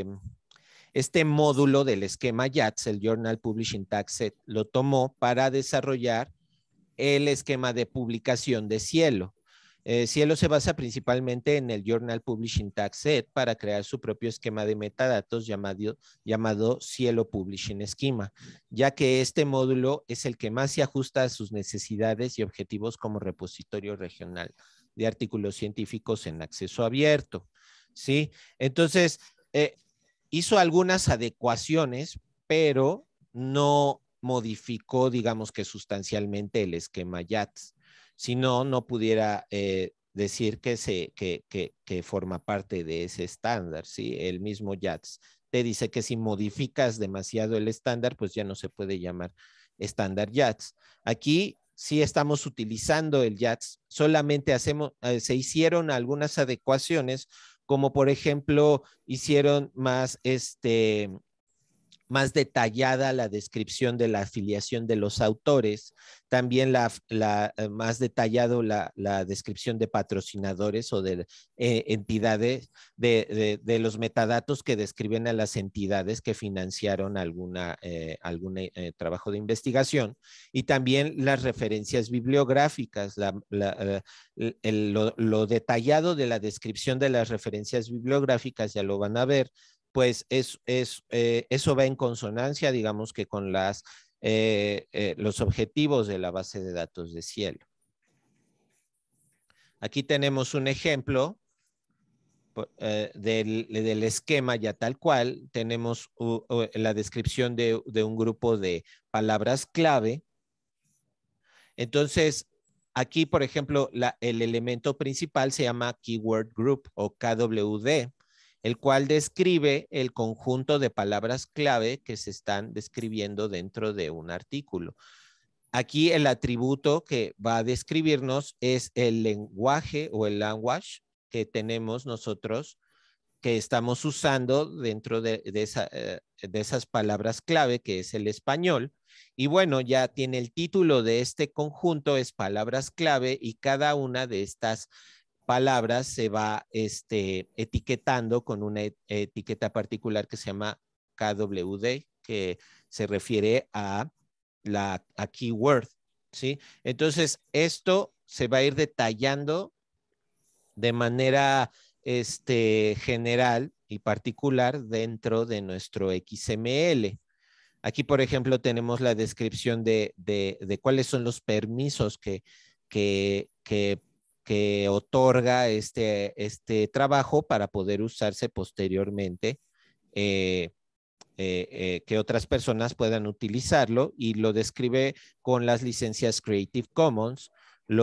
módulo del esquema YATS, el Journal Publishing Tag Set, lo tomó para desarrollar el esquema de publicación de Cielo. Cielo se basa principalmente en el Journal Publishing Tag Set para crear su propio esquema de metadatos llamado Cielo Publishing Schema, ya que este módulo es el que más se ajusta a sus necesidades y objetivos como repositorio regional de artículos científicos en acceso abierto, ¿sí? Entonces, hizo algunas adecuaciones, pero no modificó, digamos que sustancialmente el esquema YATS. Si no, no pudiera decir que forma parte de ese estándar, ¿sí? El mismo YATS te dice que si modificas demasiado el estándar, pues ya no se puede llamar estándar YATS. Aquí sí estamos utilizando el YATS, solamente se hicieron algunas adecuaciones, como por ejemplo, hicieron más detallada la descripción de la afiliación de los autores, también más detallado la descripción de patrocinadores o de entidades, de los metadatos que describen a las entidades que financiaron algún trabajo de investigación, y también las referencias bibliográficas, lo detallado de la descripción de las referencias bibliográficas, ya lo van a ver, pues eso va en consonancia, digamos que con los objetivos de la base de datos de Cielo. Aquí tenemos un ejemplo del esquema ya tal cual. Tenemos la descripción de un grupo de palabras clave. Entonces, aquí, por ejemplo, el elemento principal se llama Keyword Group o KWD, el cual describe el conjunto de palabras clave que se están describiendo dentro de un artículo. Aquí el atributo que va a describirnos es el lenguaje o el language que tenemos nosotros, que estamos usando dentro de esas palabras clave, que es el español. Y bueno, ya tiene el título de este conjunto, es palabras clave, y cada una de estas palabras se va etiquetando con una etiqueta particular que se llama KWD, que se refiere a keyword, ¿sí? Entonces, esto se va a ir detallando de manera general y particular dentro de nuestro XML. Aquí, por ejemplo, tenemos la descripción de cuáles son los permisos que otorga este trabajo para poder usarse posteriormente, que otras personas puedan utilizarlo, y lo describe con las licencias Creative Commons.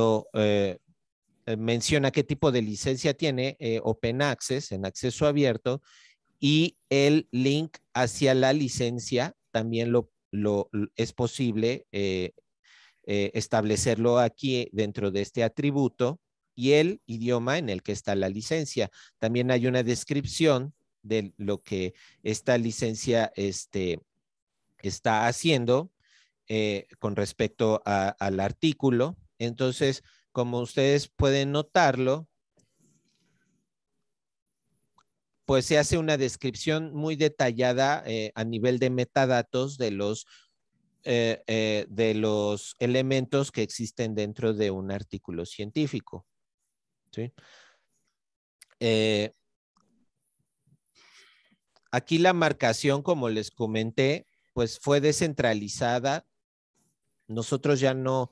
Menciona qué tipo de licencia tiene, Open Access, en acceso abierto, y el link hacia la licencia también es posible establecerlo aquí dentro de este atributo, y el idioma en el que está la licencia. También hay una descripción de lo que esta licencia está haciendo con respecto al artículo. Entonces, como ustedes pueden notarlo, pues se hace una descripción muy detallada a nivel de metadatos de los elementos que existen dentro de un artículo científico, ¿sí? aquí la marcación, como les comenté, pues fue descentralizada. Nosotros ya no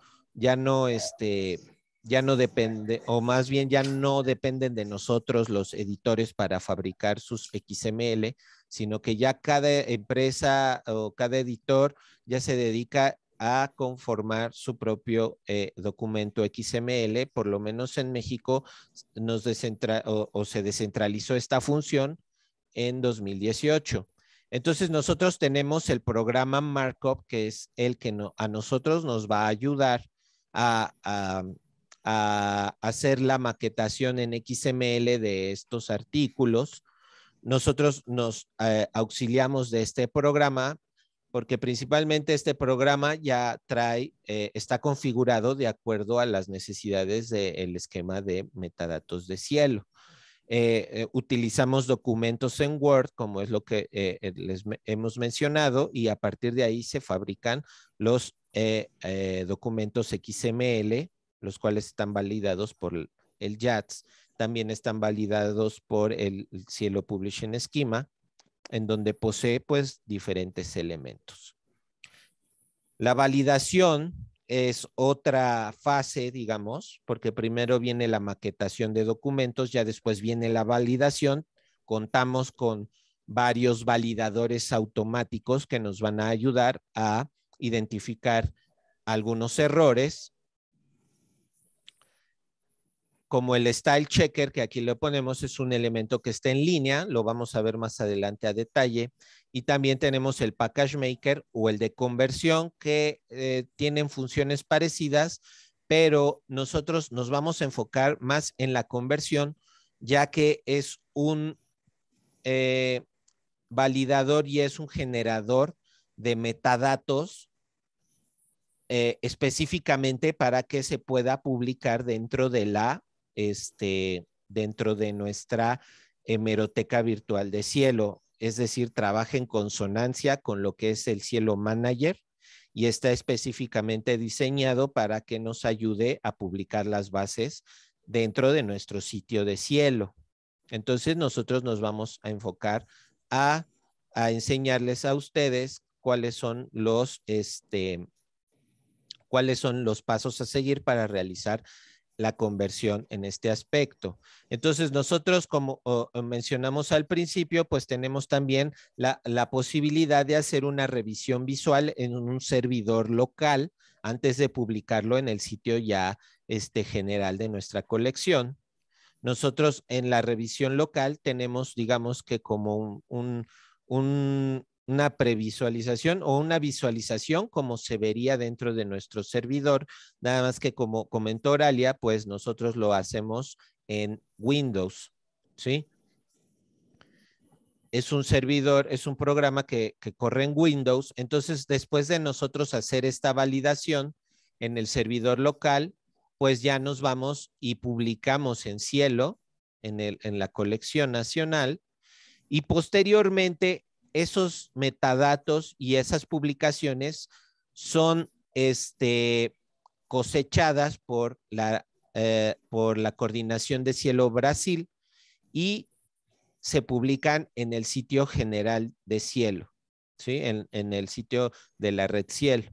depende, o más bien ya no dependen de nosotros los editores para fabricar sus XML, sino que ya cada empresa o cada editor ya se dedica a conformar su propio documento XML. Por lo menos en México se descentralizó esta función en 2018. Entonces nosotros tenemos el programa Markup, que es el que a nosotros nos va a ayudar a hacer la maquetación en XML de estos artículos. Nosotros nos auxiliamos de este programa porque principalmente este programa ya está configurado de acuerdo a las necesidades del esquema de metadatos de cielo. Utilizamos documentos en Word, como es lo que les hemos mencionado, y a partir de ahí se fabrican los documentos XML, los cuales están validados por el JATS, también están validados por el Cielo Publishing Schema, en donde posee pues diferentes elementos. La validación es otra fase, digamos, porque primero viene la maquetación de documentos, ya después viene la validación. Contamos con varios validadores automáticos que nos van a ayudar a identificar algunos errores, como el style checker, que aquí le ponemos, es un elemento que está en línea, lo vamos a ver más adelante a detalle. Y también tenemos el package maker o el de conversión, que tienen funciones parecidas, pero nosotros nos vamos a enfocar más en la conversión, ya que es un validador y es un generador de metadatos específicamente para que se pueda publicar dentro de nuestra hemeroteca virtual de Cielo. Es decir, trabaja en consonancia con lo que es el Cielo Manager y está específicamente diseñado para que nos ayude a publicar las bases dentro de nuestro sitio de Cielo. Entonces nosotros nos vamos a enfocar a enseñarles a ustedes cuáles son los pasos a seguir para realizar la conversión en este aspecto. Entonces nosotros, como mencionamos al principio, pues tenemos también la posibilidad de hacer una revisión visual en un servidor local antes de publicarlo en el sitio ya general de nuestra colección. Nosotros en la revisión local tenemos, digamos que como una previsualización o una visualización como se vería dentro de nuestro servidor, nada más que como comentó Oralia, pues nosotros lo hacemos en Windows, ¿sí? Es un servidor, es un programa que corre en Windows. Entonces, después de nosotros hacer esta validación en el servidor local, pues ya nos vamos y publicamos en Cielo, en la colección nacional, y posteriormente esos metadatos y esas publicaciones son cosechadas por la Coordinación de Cielo Brasil y se publican en el sitio general de Cielo, ¿sí? En el sitio de la red Cielo.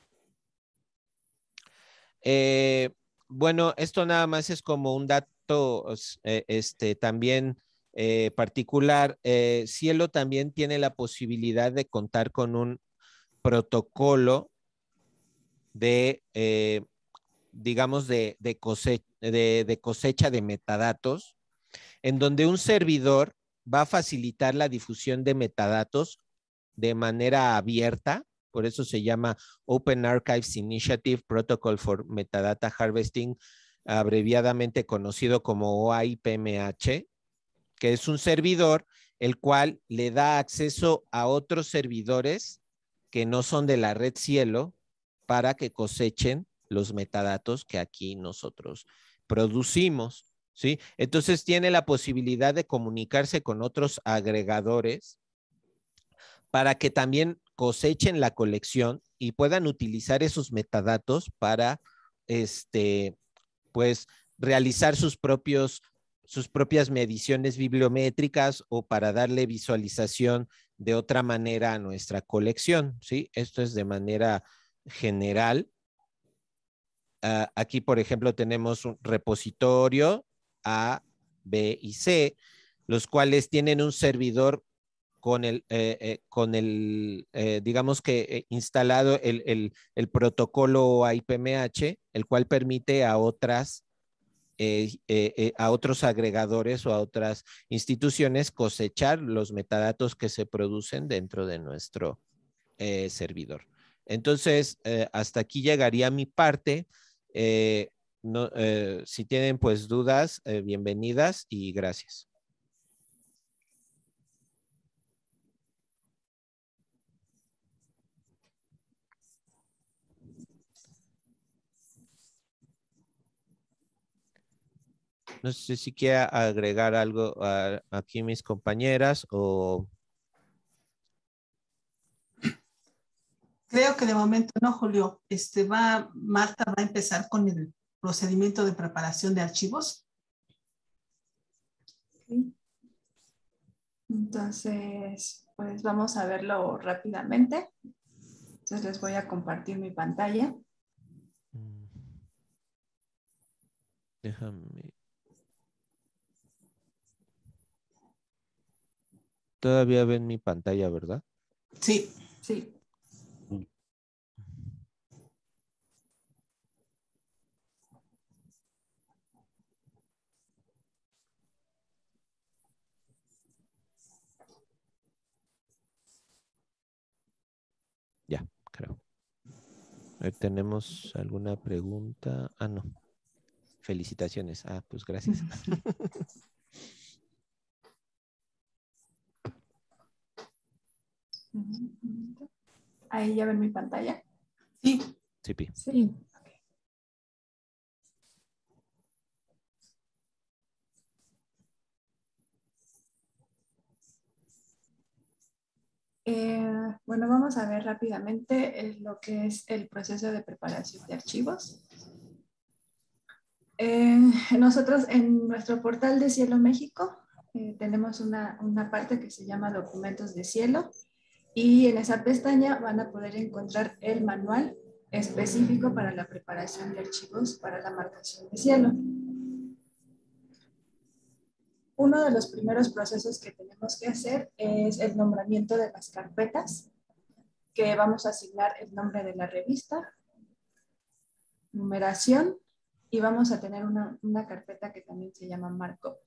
Bueno, esto nada más es como un dato también particular. Cielo también tiene la posibilidad de contar con un protocolo de, digamos, de cosecha de metadatos, en donde un servidor va a facilitar la difusión de metadatos de manera abierta. Por eso se llama Open Archives Initiative Protocol for Metadata Harvesting, abreviadamente conocido como OAIPMH, que es un servidor el cual le da acceso a otros servidores que no son de la red Cielo para que cosechen los metadatos que aquí nosotros producimos, ¿sí? Entonces tiene la posibilidad de comunicarse con otros agregadores para que también cosechen la colección y puedan utilizar esos metadatos para, pues, realizar sus propios sus propias mediciones bibliométricas o para darle visualización de otra manera a nuestra colección, ¿sí? Esto es de manera general. Aquí, por ejemplo, tenemos un repositorio A, B y C, los cuales tienen un servidor con digamos que instalado el protocolo AIPMH, el cual permite a otros agregadores o a otras instituciones cosechar los metadatos que se producen dentro de nuestro servidor. Entonces, hasta aquí llegaría mi parte. Si tienen pues dudas, bienvenidas y gracias. No sé si quiera agregar algo aquí mis compañeras o... Creo que de momento no, Julio. Marta va a empezar con el procedimiento de preparación de archivos. Okay. Entonces, pues vamos a verlo rápidamente. Entonces les voy a compartir mi pantalla. Déjame. Todavía ven mi pantalla, ¿verdad? Sí. Sí. Ya, creo. A ver, ¿tenemos alguna pregunta? Ah, no. Felicitaciones. Ah, pues gracias. Ahí ya ven mi pantalla. Sí. Sí, Pi. Sí. Bueno, vamos a ver rápidamente lo que es el proceso de preparación de archivos. Nosotros en nuestro portal de Cielo México tenemos una parte que se llama Documentos de Cielo y en esa pestaña van a poder encontrar el manual específico para la preparación de archivos para la marcación de cielo. Uno de los primeros procesos que tenemos que hacer es el nombramiento de las carpetas, que vamos a asignar el nombre de la revista, numeración, y vamos a tener una carpeta que también se llama markup.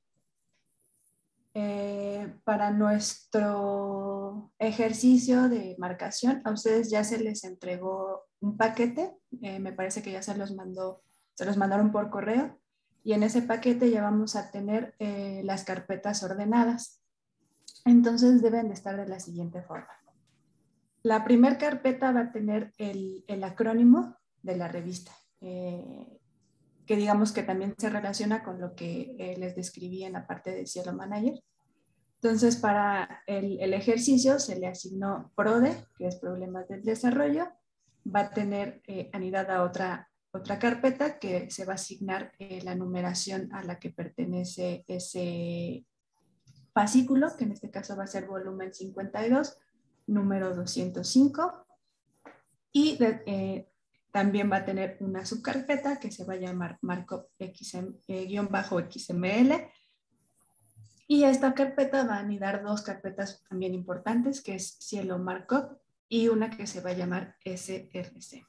Para nuestro ejercicio de marcación, a ustedes ya se les entregó un paquete, me parece que ya se los mandaron por correo, y en ese paquete ya vamos a tener las carpetas ordenadas. Entonces deben de estar de la siguiente forma. La primera carpeta va a tener el acrónimo de la revista, que digamos que también se relaciona con lo que les describí en la parte de Cielo Manager. Entonces, para el ejercicio se le asignó PRODE, que es Problemas del Desarrollo. Va a tener anidada otra carpeta que se va a asignar la numeración a la que pertenece ese fascículo, que en este caso va a ser volumen 52, número 205. Y también va a tener una subcarpeta que se va a llamar markup-xml. Y a esta carpeta va a anidar dos carpetas también importantes, que es Cielo Markup y una que se va a llamar SRC.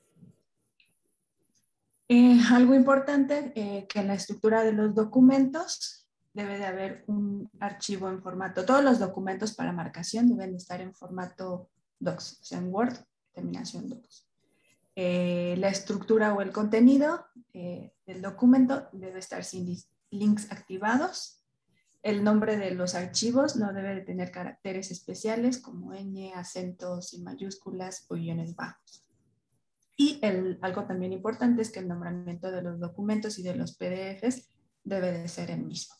Algo importante, que en la estructura de los documentos debe de haber un archivo en formato. Todos los documentos para marcación deben de estar en formato docs, o sea, en Word, terminación docs. La estructura o el contenido del documento debe estar sin links activados. El nombre de los archivos no debe de tener caracteres especiales como ñ, acentos y mayúsculas o guiones bajos. Y algo también importante es que el nombramiento de los documentos y de los PDFs debe de ser el mismo.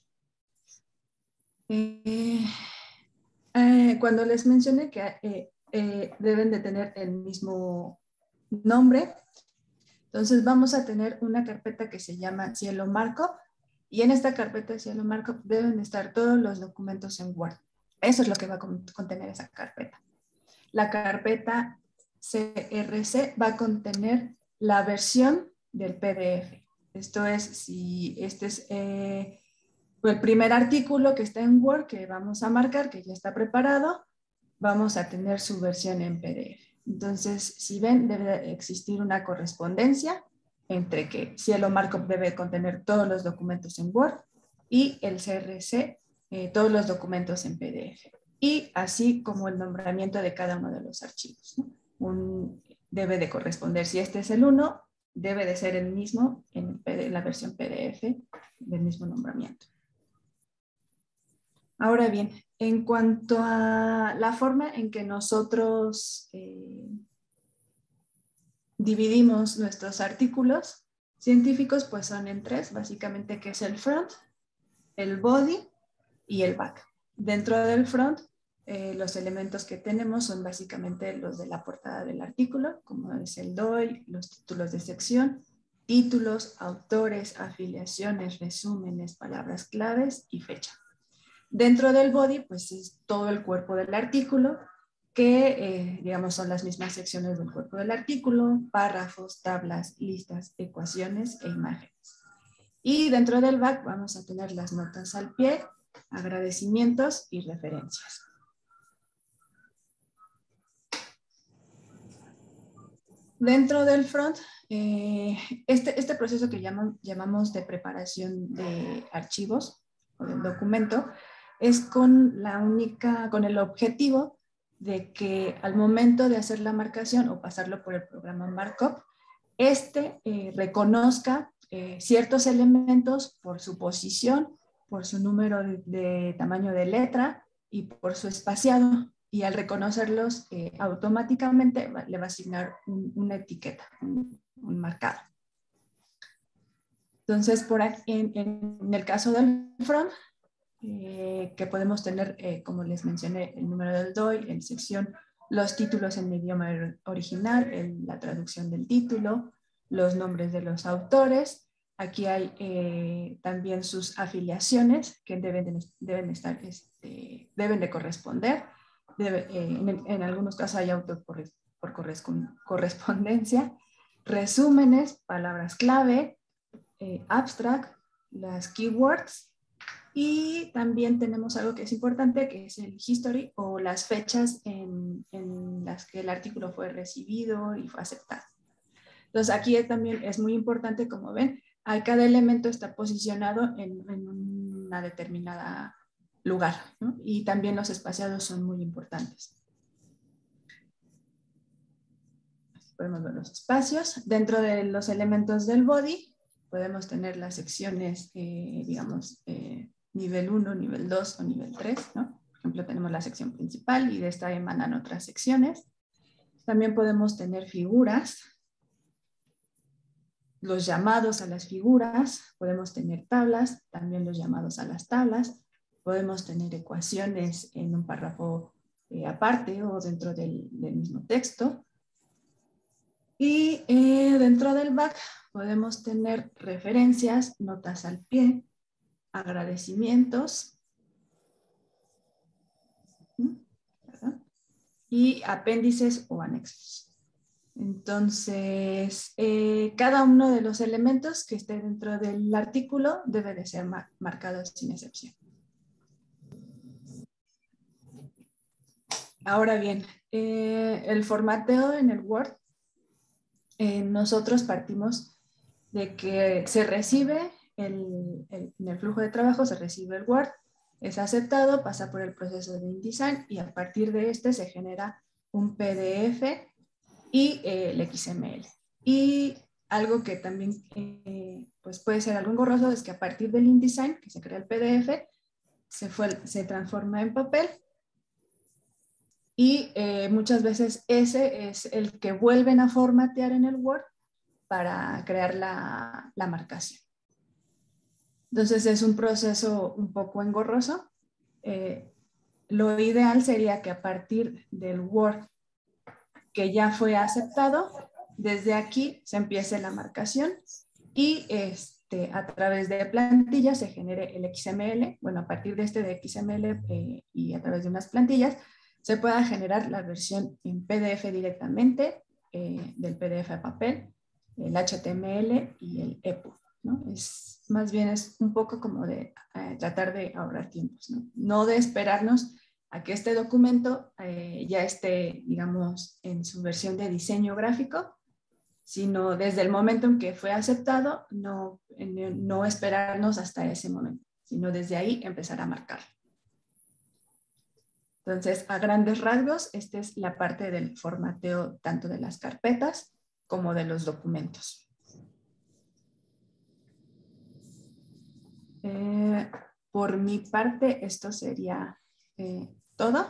Cuando les mencioné que deben de tener el mismo nombre, entonces vamos a tener una carpeta que se llama Cielo Markup Y en esta carpeta de cielo markup deben estar todos los documentos en Word. Eso es lo que va a contener esa carpeta. La carpeta CRC va a contener la versión del PDF. Esto es, si este es el primer artículo que está en Word que vamos a marcar, que ya está preparado, vamos a tener su versión en PDF. Entonces, si ven, debe existir una correspondencia entre que Cielo Markup debe contener todos los documentos en Word y el CRC todos los documentos en PDF. Y así como el nombramiento de cada uno de los archivos, ¿no? Debe de corresponder. Si este es el 1, debe de ser el mismo en la versión PDF del mismo nombramiento. Ahora bien, en cuanto a la forma en que nosotros dividimos nuestros artículos científicos, pues son en 3, básicamente, que es el front, el body y el back. Dentro del front, los elementos que tenemos son básicamente los de la portada del artículo, como es el DOI, los títulos de sección, títulos, autores, afiliaciones, resúmenes, palabras claves y fecha. Dentro del body, pues es todo el cuerpo del artículo, que digamos son las mismas secciones del cuerpo del artículo, párrafos, tablas, listas, ecuaciones e imágenes. Y dentro del back vamos a tener las notas al pie, agradecimientos y referencias. Dentro del front, este proceso que llamamos de preparación de archivos o del documento es con el objetivo de que al momento de hacer la marcación o pasarlo por el programa Markup, reconozca ciertos elementos por su posición, por su número de tamaño de letra y por su espaciado. Y al reconocerlos, automáticamente le va a asignar una etiqueta, un marcado. Entonces, por aquí, en el caso del front, que podemos tener, como les mencioné, el número del DOI, en sección, los títulos en idioma original, la traducción del título, los nombres de los autores. Aquí hay también sus afiliaciones que deben de corresponder. En algunos casos hay autos por correspondencia, resúmenes, palabras clave, abstract, las keywords. Y también tenemos algo que es importante, que es el history o las fechas en las que el artículo fue recibido y fue aceptado. Entonces aquí también es muy importante, como ven, cada elemento está posicionado en una determinada lugar, ¿no? Y también los espaciados son muy importantes. Podemos ver los espacios. Dentro de los elementos del body podemos tener las secciones, digamos, nivel 1, nivel 2 o nivel 3, ¿no? Por ejemplo, tenemos la sección principal y de esta emanan otras secciones. También podemos tener figuras, los llamados a las figuras, podemos tener tablas, también los llamados a las tablas, podemos tener ecuaciones en un párrafo aparte o dentro del mismo texto. Y dentro del back podemos tener referencias, notas al pie, agradecimientos, ¿verdad? Y apéndices o anexos. Entonces, cada uno de los elementos que esté dentro del artículo debe de ser marcado sin excepción. Ahora bien, el formateo en el Word, nosotros partimos de que se recibe en el flujo de trabajo, se recibe el Word, es aceptado, pasa por el proceso de InDesign y a partir de se genera un PDF y el XML. Y algo que también pues puede ser algo engorroso es que a partir del InDesign, que se crea el PDF, se transforma en papel y muchas veces ese es el que vuelven a formatear en el Word para crear la marcación. Entonces es un proceso un poco engorroso. Lo ideal sería que a partir del Word que ya fue aceptado, desde aquí se empiece la marcación y a través de plantillas se genere el XML. Bueno, a partir de de XML y a través de unas plantillas se pueda generar la versión en PDF directamente, del PDF a papel, el HTML y el EPUB, ¿no? Más bien es un poco como de tratar de ahorrar tiempos, ¿no? No de esperarnos a que este documento ya esté, digamos, en su versión de diseño gráfico, sino desde el momento en que fue aceptado, no esperarnos hasta ese momento, sino desde ahí empezar a marcar. Entonces, a grandes rasgos, esta es la parte del formateo tanto de las carpetas como de los documentos. Por mi parte, esto sería todo.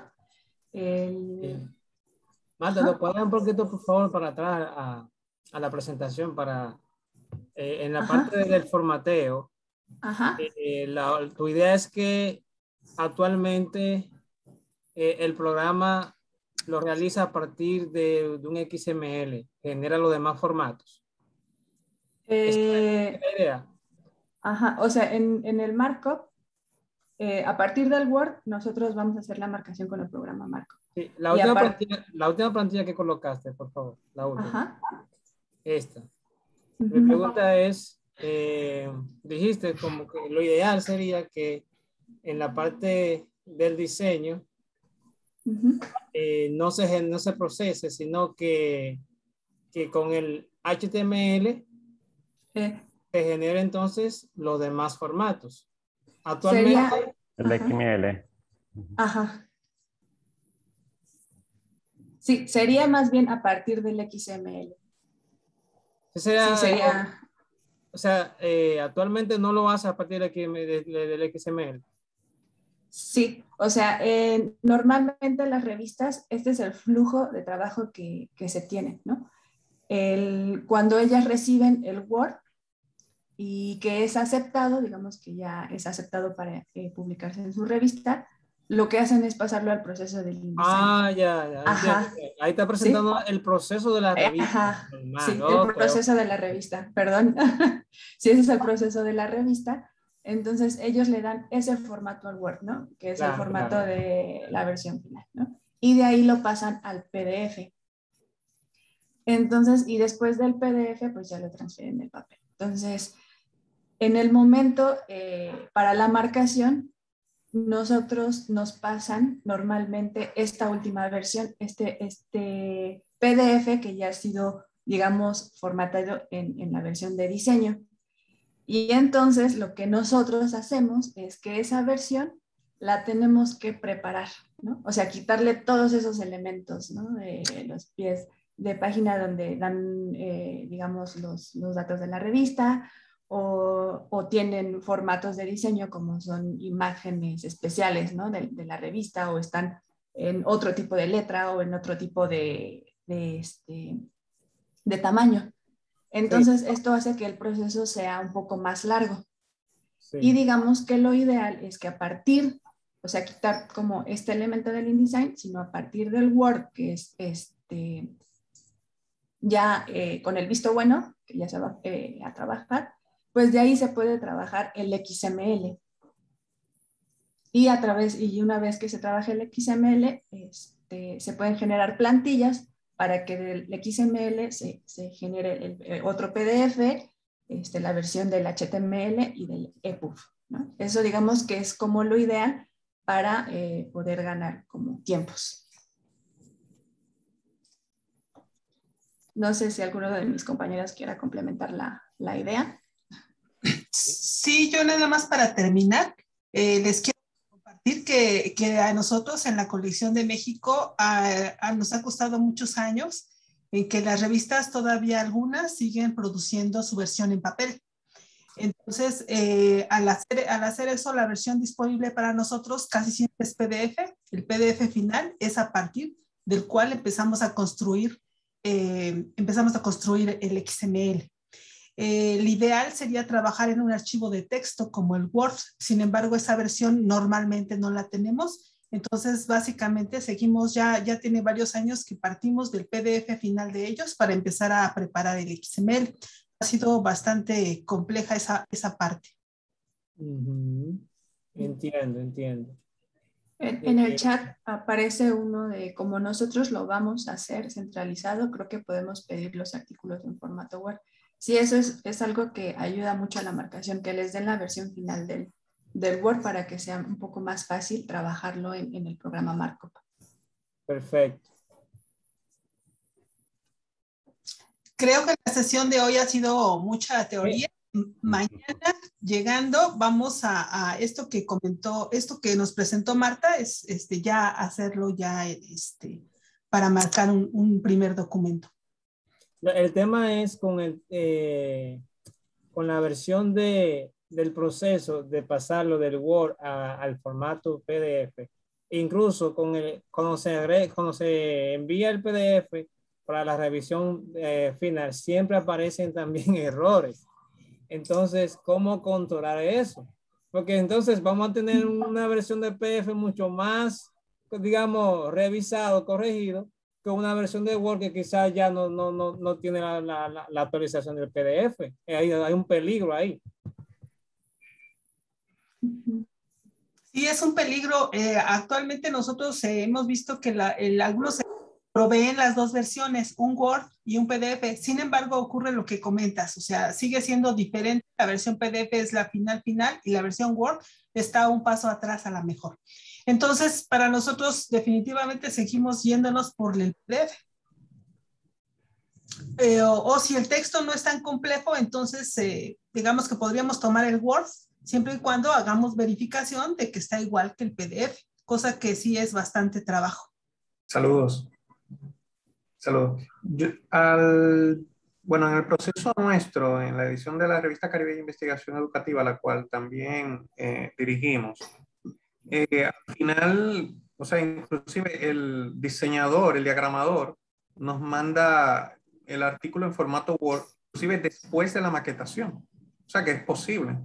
Marta, ¿lo puedes dar un poquito, por favor, para atrás a la presentación? En la parte del formateo, tu idea es que actualmente el programa lo realiza a partir de un XML, genera los demás formatos. ¿Esta es la idea? O sea, en el markup, a partir del Word, nosotros vamos a hacer la marcación con el programa markup. Sí, la última plantilla que colocaste, por favor, la última. Esta. Mi pregunta es, dijiste como que lo ideal sería que en la parte del diseño no se procese, sino que con el HTML se genere entonces los demás formatos. Actualmente el XML. Sí, sería más bien a partir del XML. Sería. O sea, actualmente no lo hace a partir del XML. Sí, o sea, normalmente las revistas, este es el flujo de trabajo que se tiene, ¿no? Cuando ellas reciben el Word y que es aceptado, digamos que ya es aceptado para publicarse en su revista, lo que hacen es pasarlo al proceso del InDesign. Ya. Ahí está presentando, ¿sí?, el proceso de la revista. Sí, el proceso de la revista, perdón. Sí, ese es el proceso de la revista. Entonces ellos le dan ese formato al Word, ¿no? Que es el formato de la versión final, ¿no? Y de ahí lo pasan al PDF. Entonces, y después del PDF, pues ya lo transfieren el papel. Entonces, en el momento, para la marcación, nosotros nos pasan normalmente esta última versión, este PDF que ya ha sido, digamos, formatado en la versión de diseño. Y entonces lo que nosotros hacemos es que esa versión la tenemos que preparar, ¿no? O sea, quitarle todos esos elementos, ¿no? Los pies de página donde dan, digamos, los datos de la revista, o tienen formatos de diseño como son imágenes especiales, ¿no? de la revista, o están en otro tipo de letra o en otro tipo de tamaño. Entonces, esto hace que el proceso sea un poco más largo. Y digamos que lo ideal es que a partir, o sea, quitar como este elemento del InDesign, sino a partir del Word, que es ya con el visto bueno, que ya se va a trabajar, pues de ahí se puede trabajar el XML. Y una vez que se trabaje el XML, se pueden generar plantillas para que del XML se genere otro PDF, la versión del HTML y del EPUB, ¿no? Eso digamos que es como lo ideal para poder ganar como tiempos. No sé si alguno de mis compañeros quiera complementar la idea. Sí, yo nada más para terminar, les quiero compartir que a nosotros en la colección de México nos ha costado muchos años en que las revistas todavía algunas siguen produciendo su versión en papel. Entonces, al hacer eso, la versión disponible para nosotros casi siempre es PDF. El PDF final es a partir del cual empezamos a construir el XML. El ideal sería trabajar en un archivo de texto como el Word. Sin embargo, esa versión normalmente no la tenemos. Entonces, básicamente seguimos, ya tiene varios años que partimos del PDF final de ellos para empezar a preparar el XML. ha sido bastante compleja esa parte. Entiendo, entiendo. En el chat aparece uno de como nosotros lo vamos a hacer centralizado, creo que podemos pedir los artículos en formato Word. Sí, eso es algo que ayuda mucho a la marcación, que les den la versión final del Word para que sea un poco más fácil trabajarlo en el programa Markup. Perfecto. Creo que la sesión de hoy ha sido mucha teoría. Mañana llegando vamos a esto que comentó, esto que nos presentó Marta, es ya hacerlo ya para marcar un primer documento. El tema es con la versión del proceso de pasarlo del Word al formato PDF. Incluso cuando se envía el PDF para la revisión final, siempre aparecen también errores. Entonces, ¿cómo controlar eso? Porque entonces vamos a tener una versión de PDF mucho más, digamos, revisado, corregido, que una versión de Word que quizás ya no tiene la actualización del PDF. Hay un peligro ahí. Sí, es un peligro. Actualmente nosotros hemos visto que algunos proveen las dos versiones, un Word y un PDF. Sin embargo, ocurre lo que comentas, o sea, sigue siendo diferente. La versión PDF es la final y la versión Word está un paso atrás a la mejor. Entonces, para nosotros definitivamente seguimos yéndonos por el PDF. O si el texto no es tan complejo, entonces digamos que podríamos tomar el Word siempre y cuando hagamos verificación de que está igual que el PDF, cosa que sí es bastante trabajo. Saludos. Saludos. Bueno, en el proceso nuestro, en la edición de la revista Caribe de Investigación Educativa, la cual también dirigimos, al final, o sea, inclusive el diseñador, el diagramador, nos manda el artículo en formato Word, inclusive después de la maquetación. O sea, que es posible.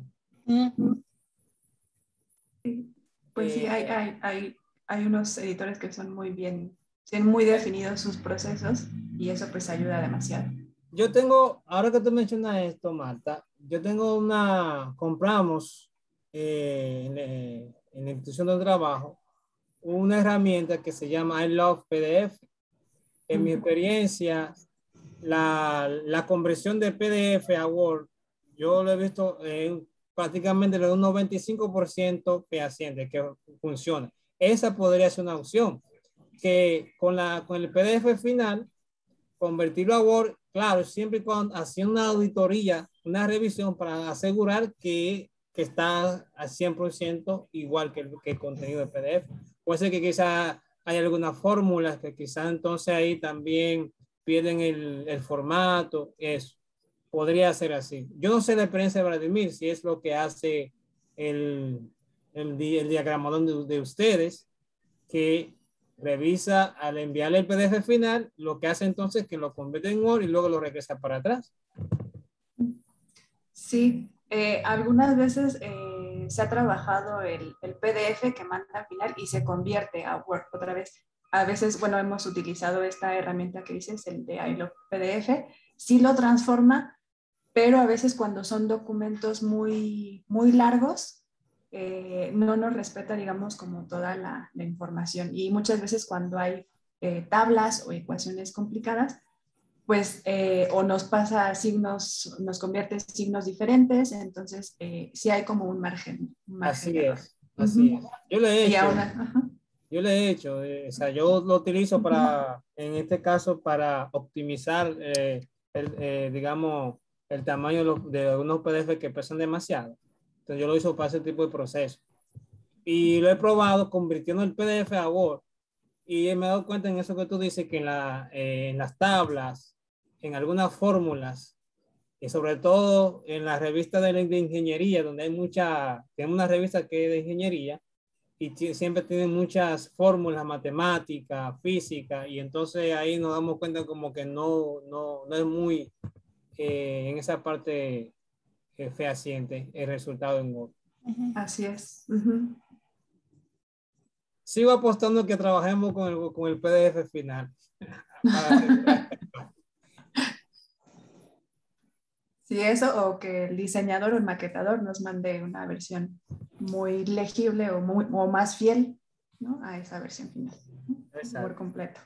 Pues sí, hay unos editores que son tienen muy definidos sus procesos y eso pues ayuda demasiado. Yo tengo, ahora que tú mencionas esto, Marta, compramos en la institución de trabajo una herramienta que se llama I Love PDF. En mi experiencia, la conversión de PDF a Word, yo lo he visto prácticamente de un 95% fehaciente, que funciona. Esa podría ser una opción, que con el PDF final, convertirlo a Word, claro, siempre y cuando haciendo una auditoría, una revisión para asegurar que está al 100% igual que el contenido de PDF. Puede ser que quizá hay algunas fórmulas que quizá entonces ahí también pierden el formato, eso. Podría ser así. Yo no sé la experiencia de Vladimir, si es lo que hace el diagramador de ustedes, que revisa al enviarle el PDF final, lo que hace entonces es que lo convierte en Word y luego lo regresa para atrás. Sí, algunas veces se ha trabajado el PDF que manda al final y se convierte a Word otra vez. A veces, bueno, hemos utilizado esta herramienta que dices, el de I Love PDF, sí lo transforma, pero a veces cuando son documentos muy largos, no nos respeta, digamos, como toda la información. Y muchas veces cuando hay tablas o ecuaciones complicadas, pues o nos pasa signos, nos convierte en signos diferentes, entonces sí hay como un margen Así de error. Así es. Yo lo he hecho. Ahora, yo lo he hecho. O sea, yo lo utilizo en este caso, para optimizar, digamos, el tamaño de algunos PDF que pesan demasiado. Entonces yo lo uso para ese tipo de proceso. Y lo he probado convirtiendo el PDF a Word. Y me he dado cuenta en eso que tú dices, que en las tablas, en algunas fórmulas, y sobre todo en las revistas de ingeniería, donde tenemos una revista que es de ingeniería, y siempre tienen muchas fórmulas matemáticas, física, y entonces ahí nos damos cuenta como que no es muy, en esa parte fehaciente el resultado en Word. Así es. Sigo apostando que trabajemos con el PDF final. Sí, Sí, eso, o que el diseñador o el maquetador nos mande una versión muy legible o, o más fiel, ¿no?, a esa versión final, ¿no?, por completo.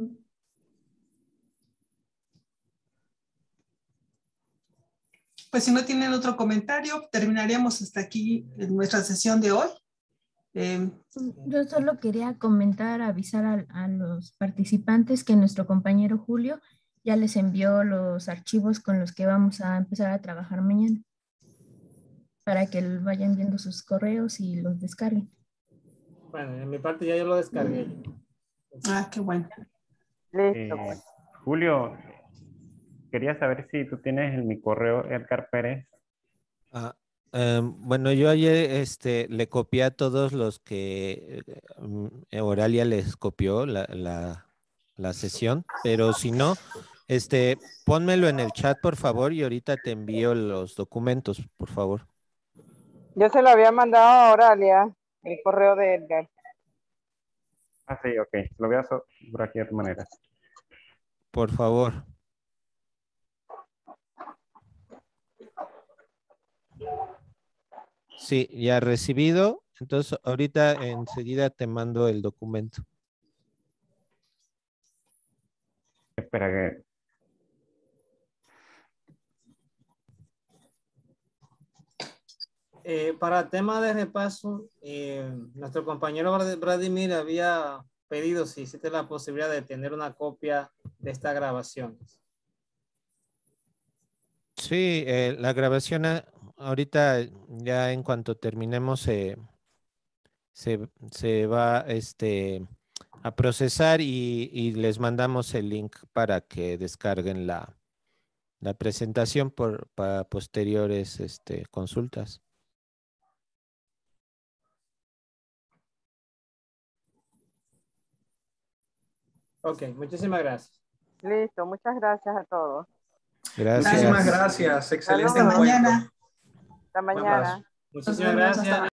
Pues si no tienen otro comentario, terminaríamos hasta aquí en nuestra sesión de hoy. Yo solo quería comentar, avisar a los participantes que nuestro compañero Julio ya les envió los archivos con los que vamos a empezar a trabajar mañana, para que vayan viendo sus correos y los descarguen. Bueno, en mi parte ya yo lo descargué. Ah, qué bueno. Listo. Julio, quería saber si tú tienes mi correo, Edgar Pérez. Bueno, yo ayer le copié a todos los que Oralia les copió la sesión, pero si no, pónmelo en el chat, por favor, y ahorita te envío los documentos, por favor. Yo se lo había mandado a Oralia, el correo de Edgar. Ah, sí, ok. Lo voy a por aquí de otra manera. Por favor. Sí, ya recibido. Entonces, ahorita enseguida te mando el documento. Espera que... Para tema de repaso, nuestro compañero Vladimir había pedido si existe la posibilidad de tener una copia de esta grabación. Sí, la grabación ahorita ya en cuanto terminemos se va a procesar y les mandamos el link para que descarguen la presentación para posteriores consultas. Ok, muchísimas gracias. Listo, muchas gracias a todos. Gracias. Muchísimas gracias. Excelente Hasta mañana. Hasta mañana. Muchísimas gracias.